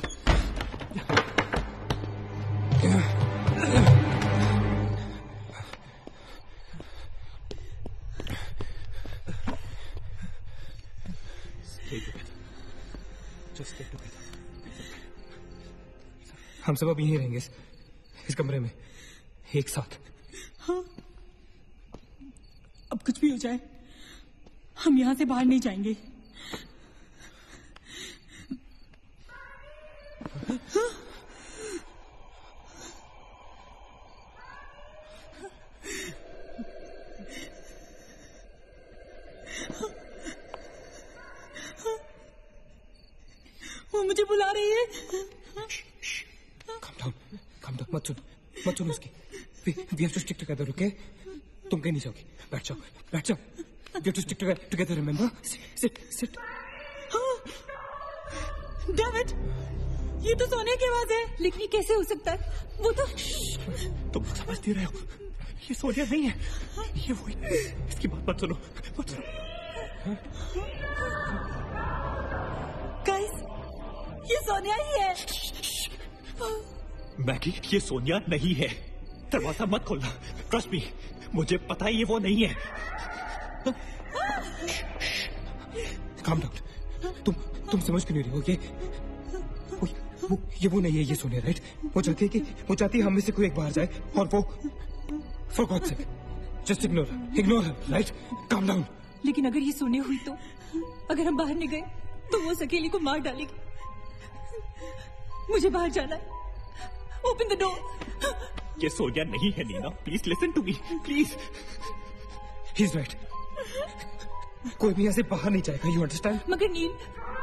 Stay together. Just stay together. हम सब अब यहीं रहेंगे इस कमरे में एक साथ। हाँ, अब कुछ भी हो जाए हम यहाँ से बाहर नहीं जाएंगे। वो मुझे बुला रही है। Calm down. मत सुन उसकी। We have to stick together, okay? तुम कहीं नहीं जाओगी। बैठ जाओ। We have to stick together, remember? Sit. David, ये तो सोने की आवाज है। लेकिन ये कैसे हो सकता है? वो तो तुम समझती रहे हो, ये सोनिया नहीं है, ये वही। इसकी बात मत सुनो। गाइस, ये सोनिया ही है। मैगी, ये सोनिया नहीं है। दरवाजा मत खोलना। ट्रस्ट मी, मुझे पता है ये वो नहीं है। Calm down. तुम समझ क्यों नहीं रहे हो? ये वो नहीं है, ये सोनिया, राइट? वो चाहती है हम में से कोई एक बाहर जाए और वो for God's sake, just ignore her, right? Calm down. लेकिन अगर ये सोने हुई तो अगर हम बाहर नहीं गए तो वो अकेली को मार डालेगी। मुझे बाहर जाना है। Open the door. ये सोनिया नहीं है Neena, please listen to me, please. He is right. कोई भी यहाँ से बाहर नहीं जाएगा, यू अंडरस्टैंड? मगर Neel,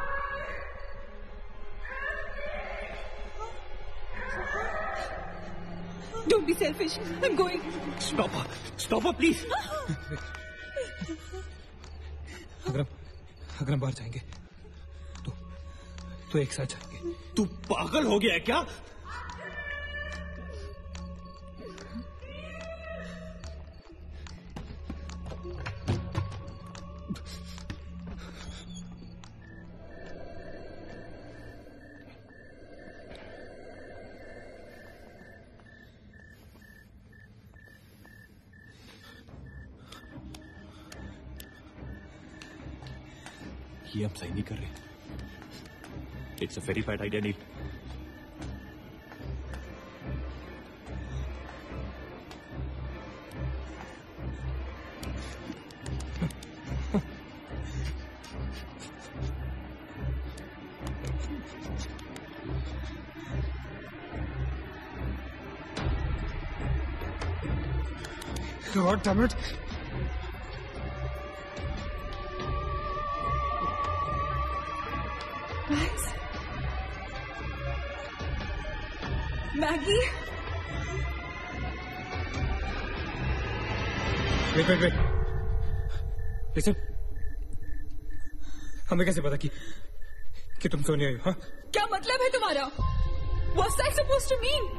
don't be selfish. I am going. Stop her, please. अगर हम बाहर जाएंगे तो एक साथ जाएंगे। तू पागल हो गया है क्या? ये हम सही नहीं कर रहे। It's a very bad idea Neel. God damn it. Maggie, wait. Listen. हमें कैसे पता कि तुम सोनिया हो? हाँ? क्या मतलब है तुम्हारा? What's that supposed to mean?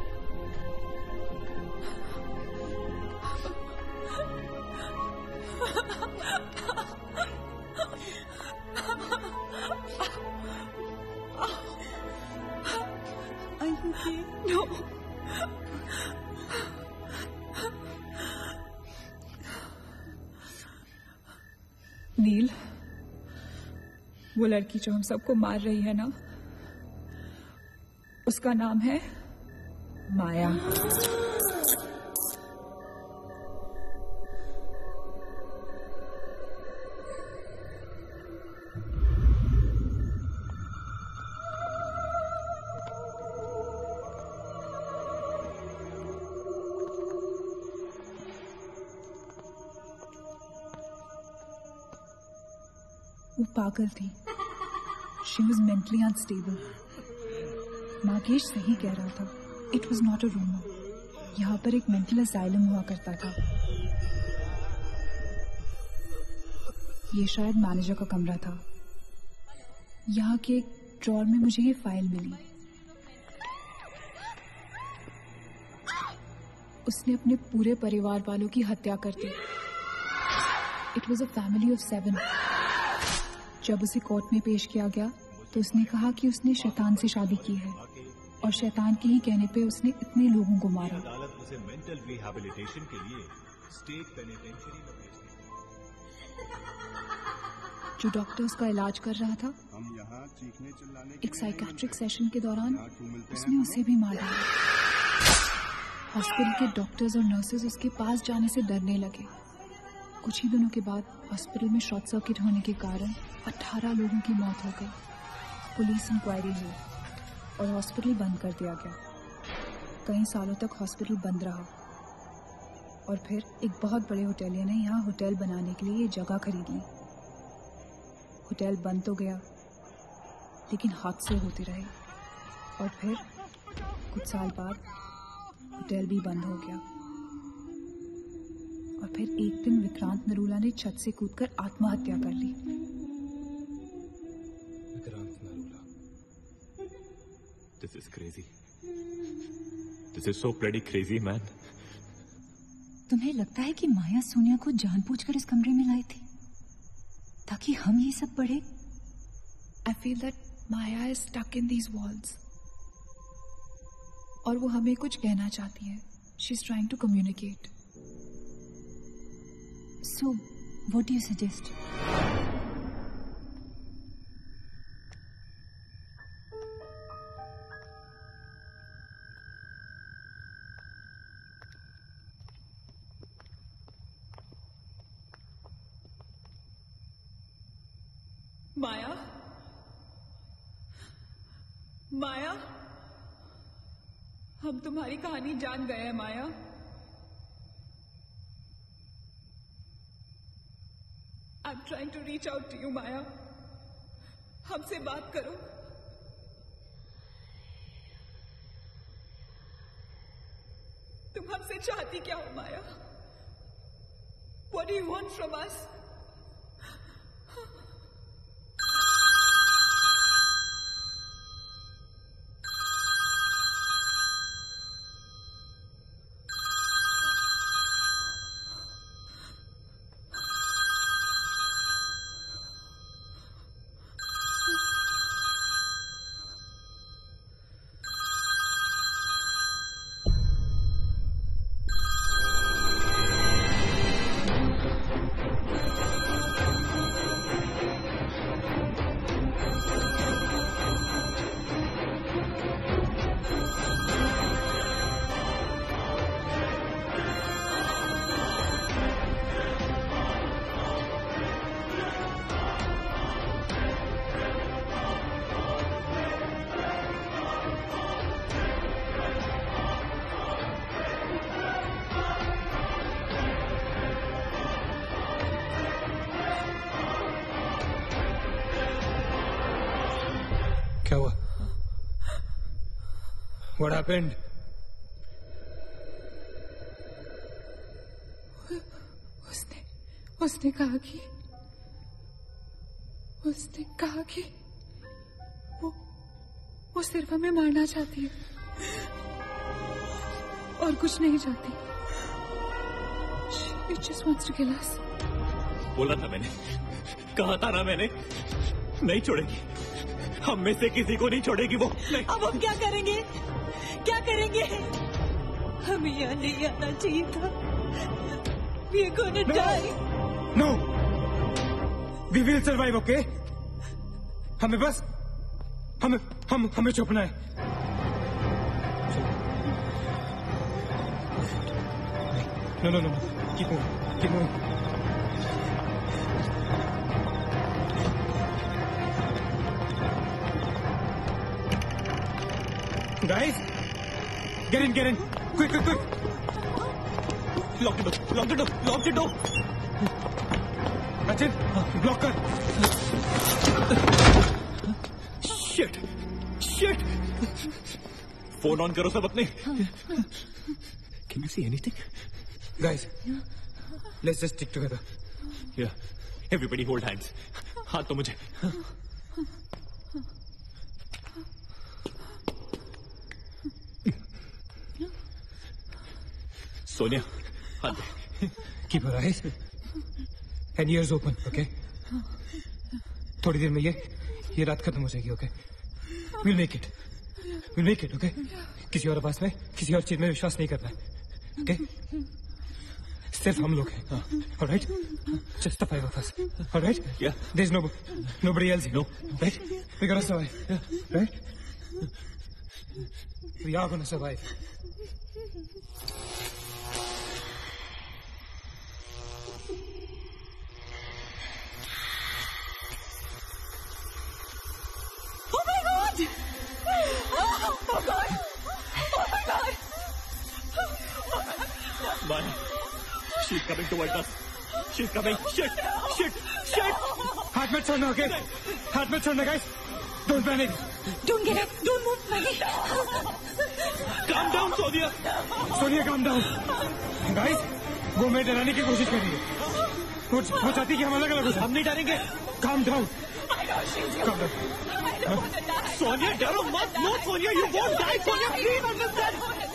No. नील, वो लड़की जो हम सबको मार रही है ना, उसका नाम है माया। वो पागल थी। She was mentally unstable. Nagesh सही कह रहा था। It was not a rumour. यहाँ पर एक मेंटल असाइलम हुआ करता था। ये शायद मैनेजर का कमरा था। यहाँ के एक ड्रॉर में मुझे ये फाइल मिली। उसने अपने पूरे परिवार वालों की हत्या कर दी। It was a family of 7। जब उसे कोर्ट में पेश किया गया तो उसने कहा कि उसने शैतान से शादी की है और शैतान के ही कहने पे उसने इतने लोगों को मारा। अदालत उसे मेंटल रिहैबिलिटेशन के लिए स्टेट पेनिटेंशियरी में भेज दी। जो डॉक्टर उसका इलाज कर रहा था, हम यहाँ चीखने चिल्लाने एक साइकेट्रिक सेशन के दौरान उसने उसे भी मार दिया। हॉस्पिटल के डॉक्टर्स और नर्सेज उसके पास जाने से डरने लगे। कुछ ही दिनों के बाद हॉस्पिटल में शॉर्ट सर्किट होने के कारण 18 लोगों की मौत हो गई। पुलिस इंक्वायरी हुई और हॉस्पिटल बंद कर दिया गया। कई सालों तक हॉस्पिटल बंद रहा और फिर एक बहुत बड़े होटेलियर ने यहाँ होटल बनाने के लिए ये जगह खरीद ली। होटल बंद तो गया लेकिन हादसे होते रहे और फिर कुछ साल बाद होटल भी बंद हो गया। और फिर एक दिन विक्रांत नरूला ने छत से कूदकर आत्महत्या कर ली। Vikrant Narula. This is crazy. This is so bloody crazy, man. तुम्हें लगता है कि माया सोनिया को जानबूझकर इस कमरे में लाई थी ताकि हम ये सब पढ़े? I feel that Maya is stuck in these walls. और वो हमें कुछ कहना चाहती है। She's trying to communicate. So, what do you suggest? माया, माया, हम तुम्हारी कहानी जान गए हैं माया। I'm trying to reach out to you, माया। हमसे बात करो। तुम हमसे चाहती क्या हो माया? What do you want from us? क्या हुआ? What happened? उसने कहा कि वो सिर्फ हमें मारना चाहती है और कुछ नहीं चाहती। She just wants to kill us. बोला था मैंने, कहा था ना मैंने, नहीं छोड़ेगी, हम में से किसी को नहीं छोड़ेगी वो। अब हम क्या करेंगे? क्या करेंगे? हमें यहाँ नहीं आना चाहिए था। We are gonna die. No. We will survive, okay? हमें छुपना है। No. Keep moving. Guys, get in. Quick. Lock the door. Achit block कर। शिट शिट फोन ऑन करो सब अपने। Can you see anything? Guys let's just stick together. या everybody hold hands. हाथ तो मुझे। सोनिया हाथ दे। Keep your eyes and ears open, okay? थोड़ी देर में ये रात खत्म हो जाएगी, okay? Will make it, okay? किसी और बात में, किसी और चीज में विश्वास नहीं करना है, ओके? सिर्फ हम लोग हैं, alright? Just the five of us, alright? Yeah. There's nobody else here, no? Right? We're gonna survive, right? We are gonna survive. Oh my God! Oh God! Oh my God! Man, she's coming towards us. She's coming. Shit! हाथ मत छोड़ना, okay? हाथ मत छोड़ना, guys. Don't panic. Don't get up! Don't move, Maggie! Calm down, Sonia. Sonia, calm down. Guys, वो मैं डराने की कोशिश कर रही है। वो चाहती कि हम अलग अलग हो जाए। हम नहीं डरेंगे। Calm down. Calm down. Sonia डरो मत। No, Sonia, you won't die. Sonia, please understand.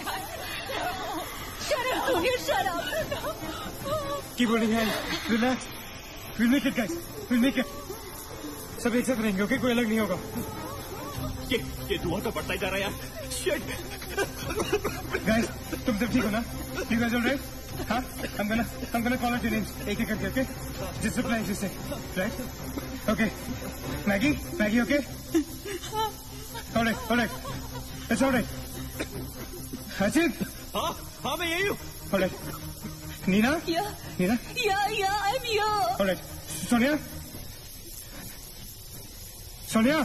Shut up, Sonia! Shut up! Keep holding hands. Relax. We'll make it, guys. We'll make it. सब एक साथ रहेंगे, ओके? कोई अलग नहीं होगा। ये धुआं तो बढ़ता ही जा रहा है यार। Shit. Guys, तुम सब ठीक हो ना? You guys all right? हाँ? I'm gonna call out your names. एक एक करके, okay? Just reply, just say, right? Okay. Maggie, okay? All right. It's all right. Achit? हाँ मैं यही हूँ। All right. Nina? Yeah. Nina? Yeah, I'm here. All right. Sonia? Sonia,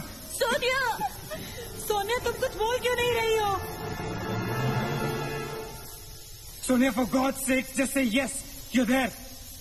तुम कुछ बोल क्यों नहीं रही हो? Sonia, for God's sake, just say yes. You're there.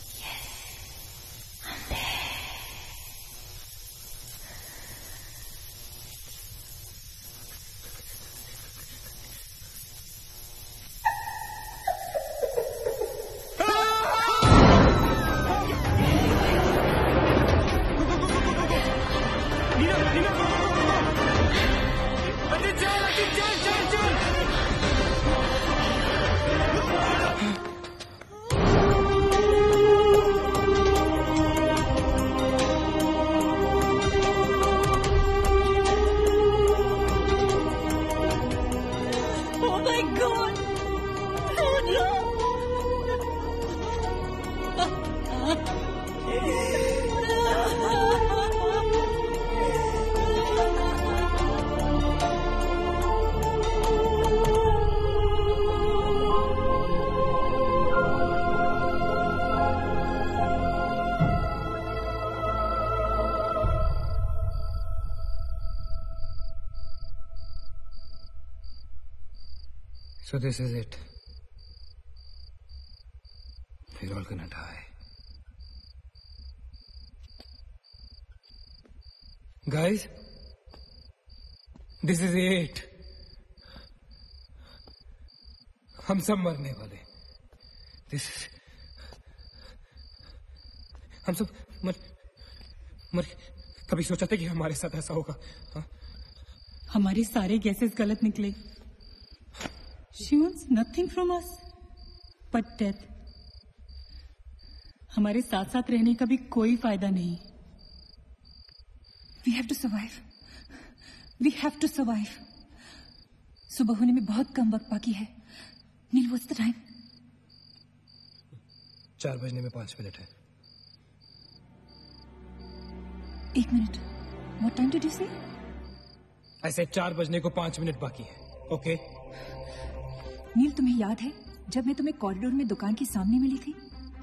So this is it. We're all gonna die. Guys, this is it. हम सब मरने वाले। This is... हम सब मर कभी सोचा था कि हमारे साथ ऐसा होगा? हाँ? हमारे सारे गैसेस गलत निकले। She wants nothing from us but death. हमारे साथ साथ रहने का भी कोई फायदा नहीं। We have to survive. We have to survive. सुबह होने में बहुत कम वक्त बाकी है। नील, what's the time? 4 बजने में 5 मिनट है। 1 minute. What time did you say? ऐसे 4 बजने को 5 मिनट बाकी है। ओके? नील, तुम्हें याद है जब मैं तुम्हें कॉरिडोर में दुकान के सामने मिली थी?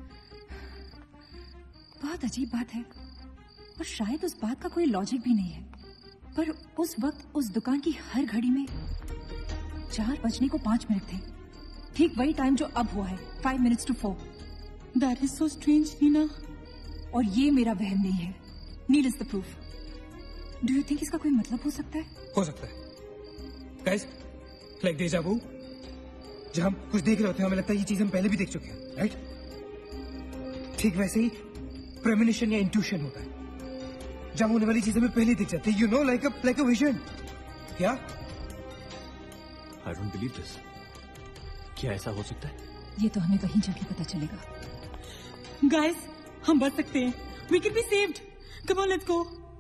बहुत अजीब बात है, और शायद उस बात का कोई लॉजिक भी नहीं है, पर उस वक्त उस दुकान की हर घड़ी में 4 बजने को 5 मिनट थे। ठीक वही टाइम जो अब हुआ है, 5 minutes to 4. That is so strange, Nina. और ये मेरा वहम नहीं है। Need is the proof. Do you think इसका कोई मतलब हो सकता है? हो सकता है। गाइस, लाइक डेजा वू, जब हम कुछ देख रहे होते हैं हमें लगता है ये चीज हम पहले भी देख चुके हैं, राइट? ठीक वैसे ही प्रेमोनिशन या इंट्यूशन होता है, जब होने वाली चीजें हमें पहले दिख जाती है, you know, like a vision. क्या? I don't believe this. क्या ऐसा हो सकता है? ये तो हमें वहीं जाके पता चलेगा। गाइस, हम बच सकते हैं। We can be saved. Come on, let's go.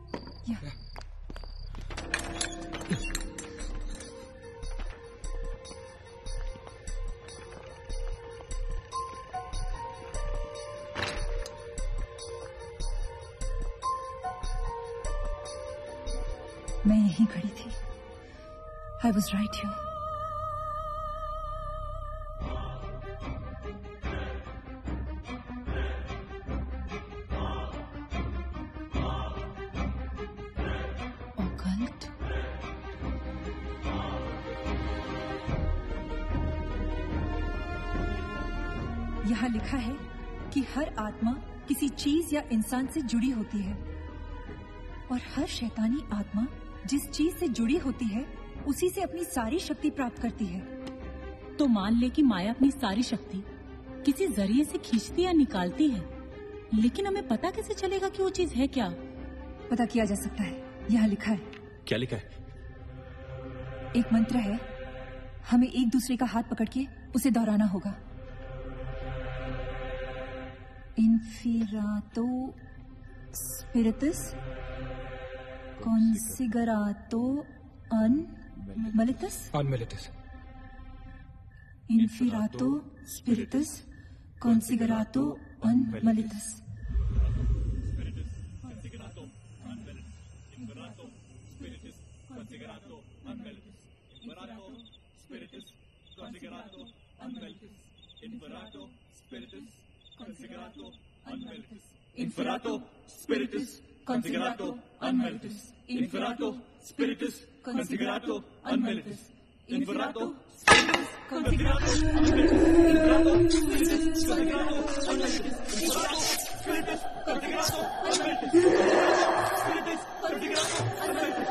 मैं यहीं खड़ी थी। I was right here. Occult. यहाँ लिखा है कि हर आत्मा किसी चीज या इंसान से जुड़ी होती है और हर शैतानी आत्मा जिस चीज से जुड़ी होती है उसी से अपनी सारी शक्ति प्राप्त करती है। तो मान ले कि माया अपनी सारी शक्ति किसी जरिए से खींचती या निकालती है, लेकिन हमें पता कैसे चलेगा कि वो चीज है क्या? पता किया जा सकता है। यहाँ लिखा है। क्या लिखा है? एक मंत्र है, हमें एक दूसरे का हाथ पकड़ के उसे दोहराना होगा। इन्फिरातो स्पिरिटस Consigerato unmilitus. Unmilitus. Inferato spiritus consigerato unmilitus. Inferato spiritus considerato unmeritus. Inferato spiritus considerato unmeritus. Inferato spiritus considerato unmeritus. Inferato spiritus considerato unmeritus. Inferato spiritus considerato unmeritus. Spiritus considerato unmeritus.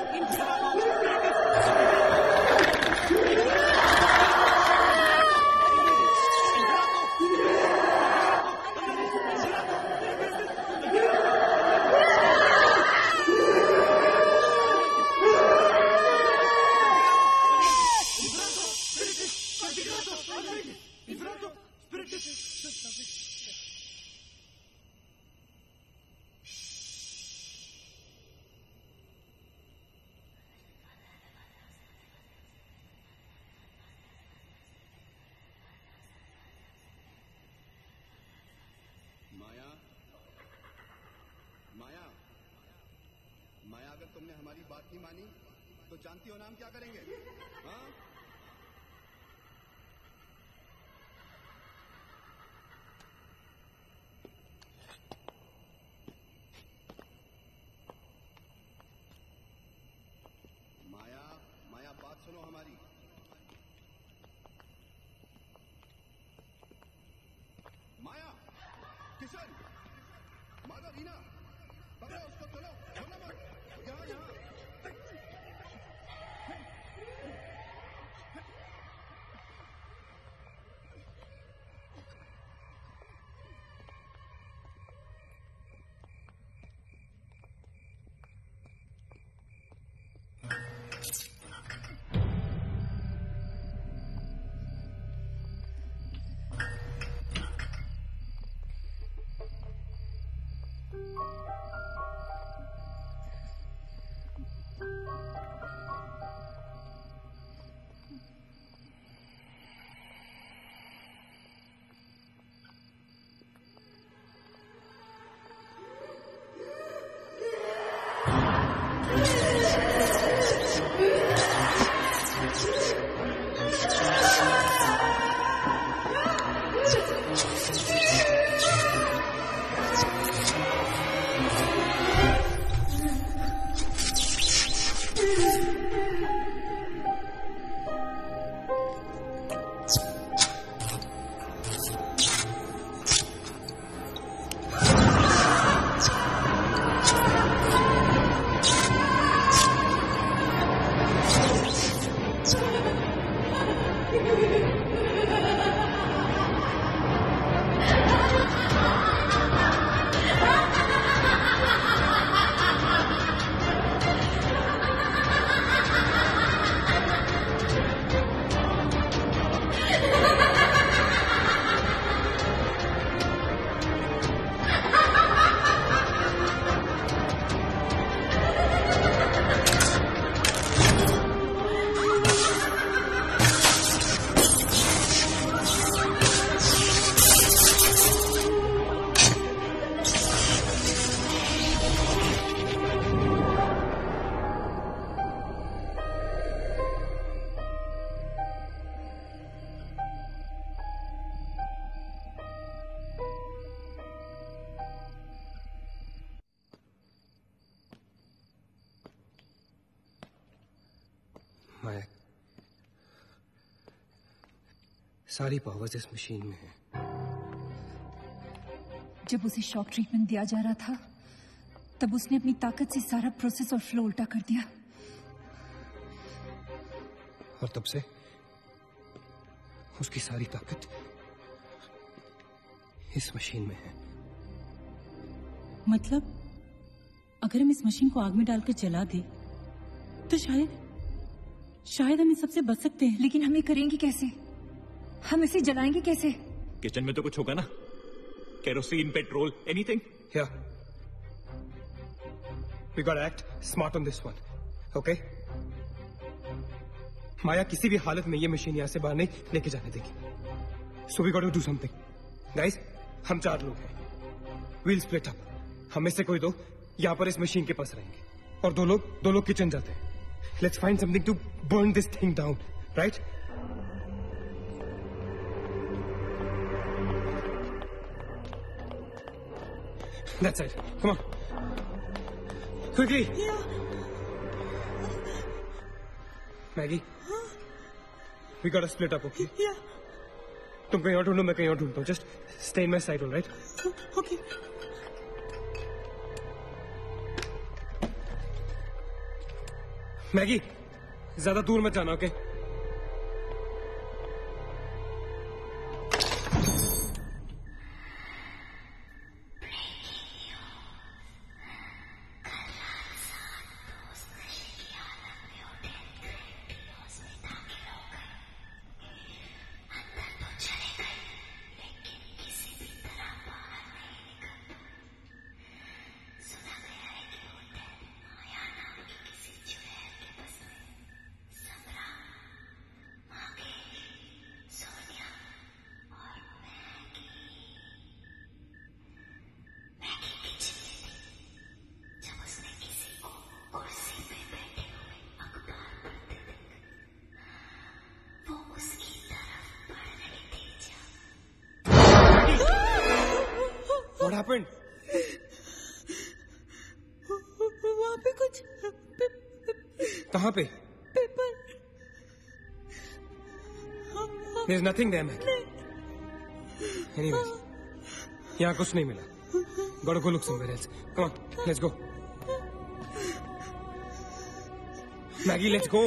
माया, अगर तुमने हमारी बात नहीं मानी तो जानती हो ना हम क्या करेंगे? हाँ? माया, माया बात सुनो हमारी। माया, किशन, माधव, रीना, पकड़ो उसको, चलो, छोड़ना मत। यहाँ यहाँ माया, सारी पावर्स इस मशीन में है। जब उसे शॉक ट्रीटमेंट दिया जा रहा था तब उसने अपनी ताकत से सारा प्रोसेस और फ्लो उल्टा कर दिया, और तब से उसकी सारी ताकत इस मशीन में है। मतलब अगर हम इस मशीन को आग में डालकर जला दे तो शायद हम इन सबसे बच सकते हैं। लेकिन हम ये करेंगे कैसे? हम इसे जलाएंगे कैसे? किचन में तो कुछ होगा ना, kerosene, petrol, anything. Yeah. We gotta act smart on this one, okay? Maya किसी भी हालत में ये मशीन यहां से बाहर नहीं लेके जाने देगी। So we gotta do something. Guys, हम 4 लोग हैं। We'll split up. हम में से कोई 2 यहां पर इस मशीन के पास रहेंगे और 2 लोग किचन जाते हैं। Let's find something to burn this thing down, right? That's it. Come on. Quickly. Yeah. Maggie. We gotta split up, okay? Yeah. तुम कहीं और ढूंढो, मैं कहीं और ढूंढता हूँ. Just stay in my side, all right? Okay. Maggie, ज्यादा दूर मत जाना, okay? What happened? वहाँ पे कुछ कहाँ पे? Paper. There's nothing there, Maggie. Anyways, यहाँ कुछ नहीं मिला. Gotta go look somewhere else. Come on, let's go. Maggie, let's go.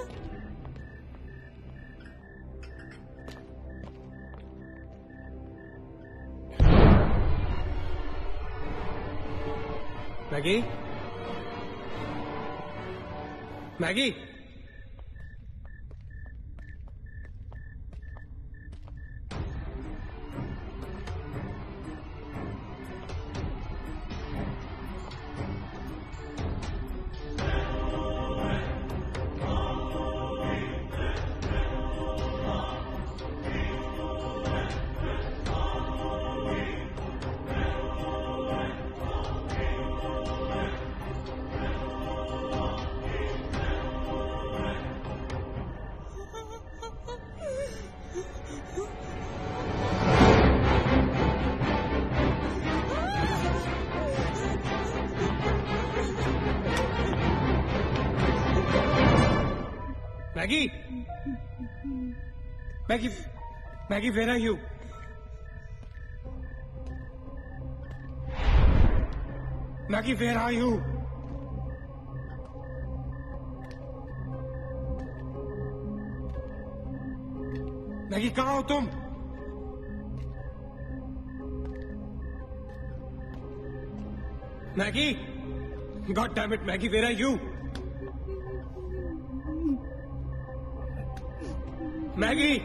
Maggie? Maggie? Maggie? Maggie, where are you? Maggie, where are you? Maggie, कहाँ हो तुम? Maggie? God damn it, Maggie, where are you? Maggie!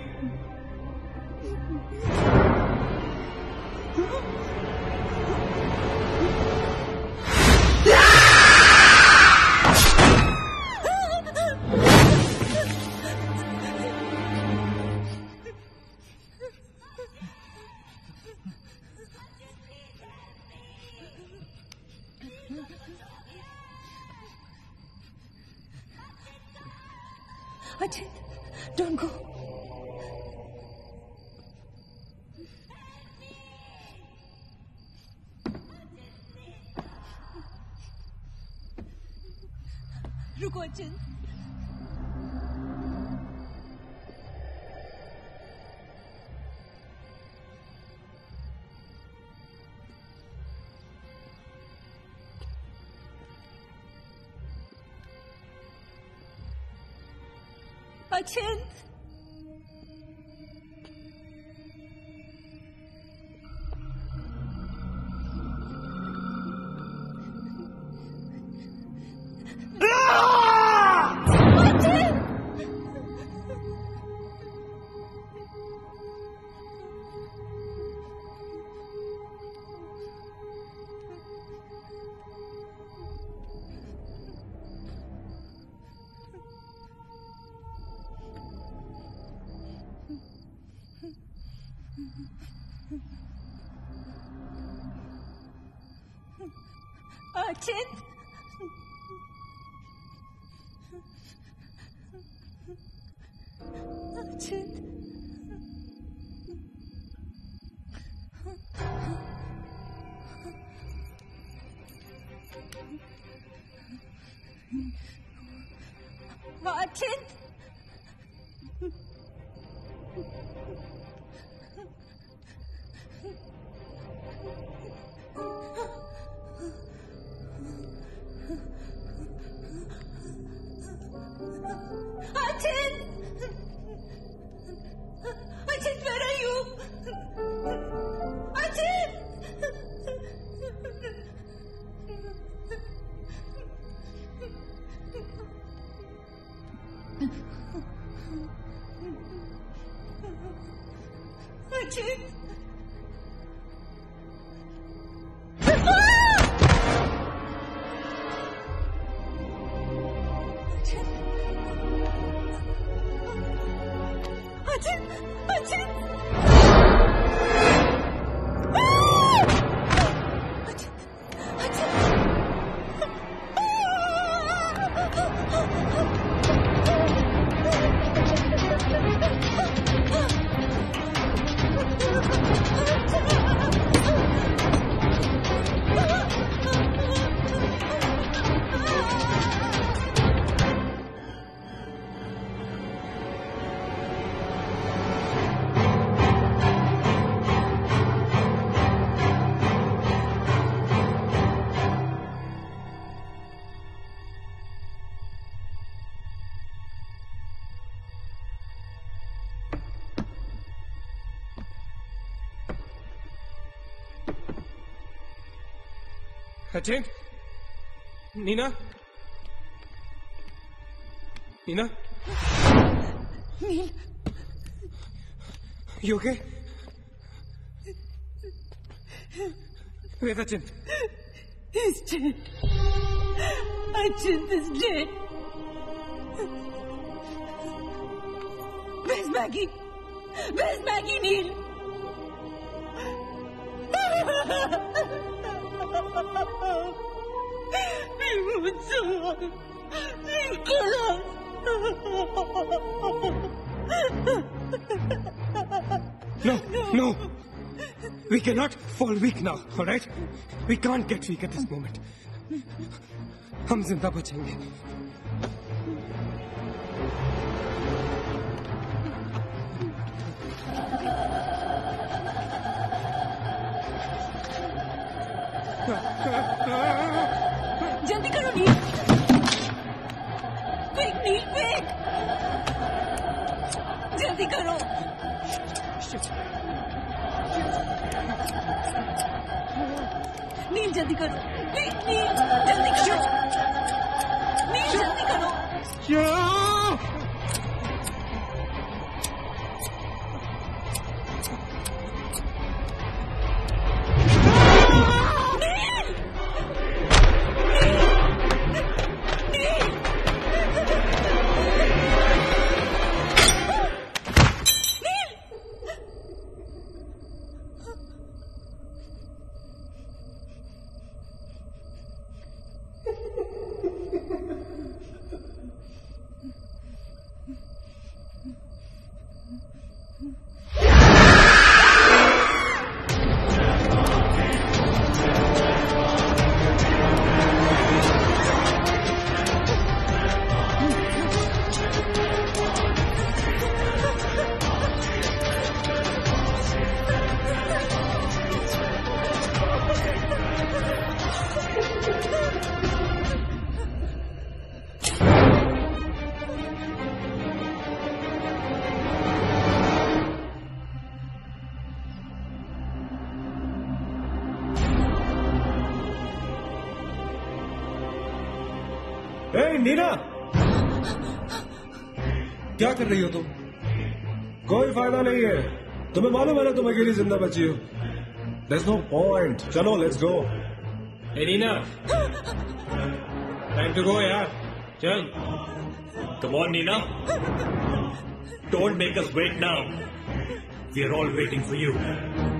Ajit, don't go. रुको अचिंत। अचिंत, अचिंत, अचिंत, अचिंत, Ajit, where are you? Ajit! Ajit! अचिंत, Neena, Neena, nil, you okay? Where's Achint? He's dead. Achint is dead. Where's Maggie? Where's Maggie, Neil? He wants someone. He'll kill us. No. We cannot fall weak now, all right? We can't get weak at this moment. हम जिंदा बचेंगे. जल्दी करो नील. Quick नील, quick. जल्दी करो. नील जल्दी करो. Quick नील, जल्दी करो. नील जल्दी करो. ए नीना, क्या कर रही हो तुम? कोई फायदा नहीं है, तुम्हें मालूम है ना तुम अकेली जिंदा बची हो। There's no point. चलो लेट्स गो। ए नीना, टाइम टू गो यार, चल। Come on, Nina. Don't make us wait now. We are all waiting for you.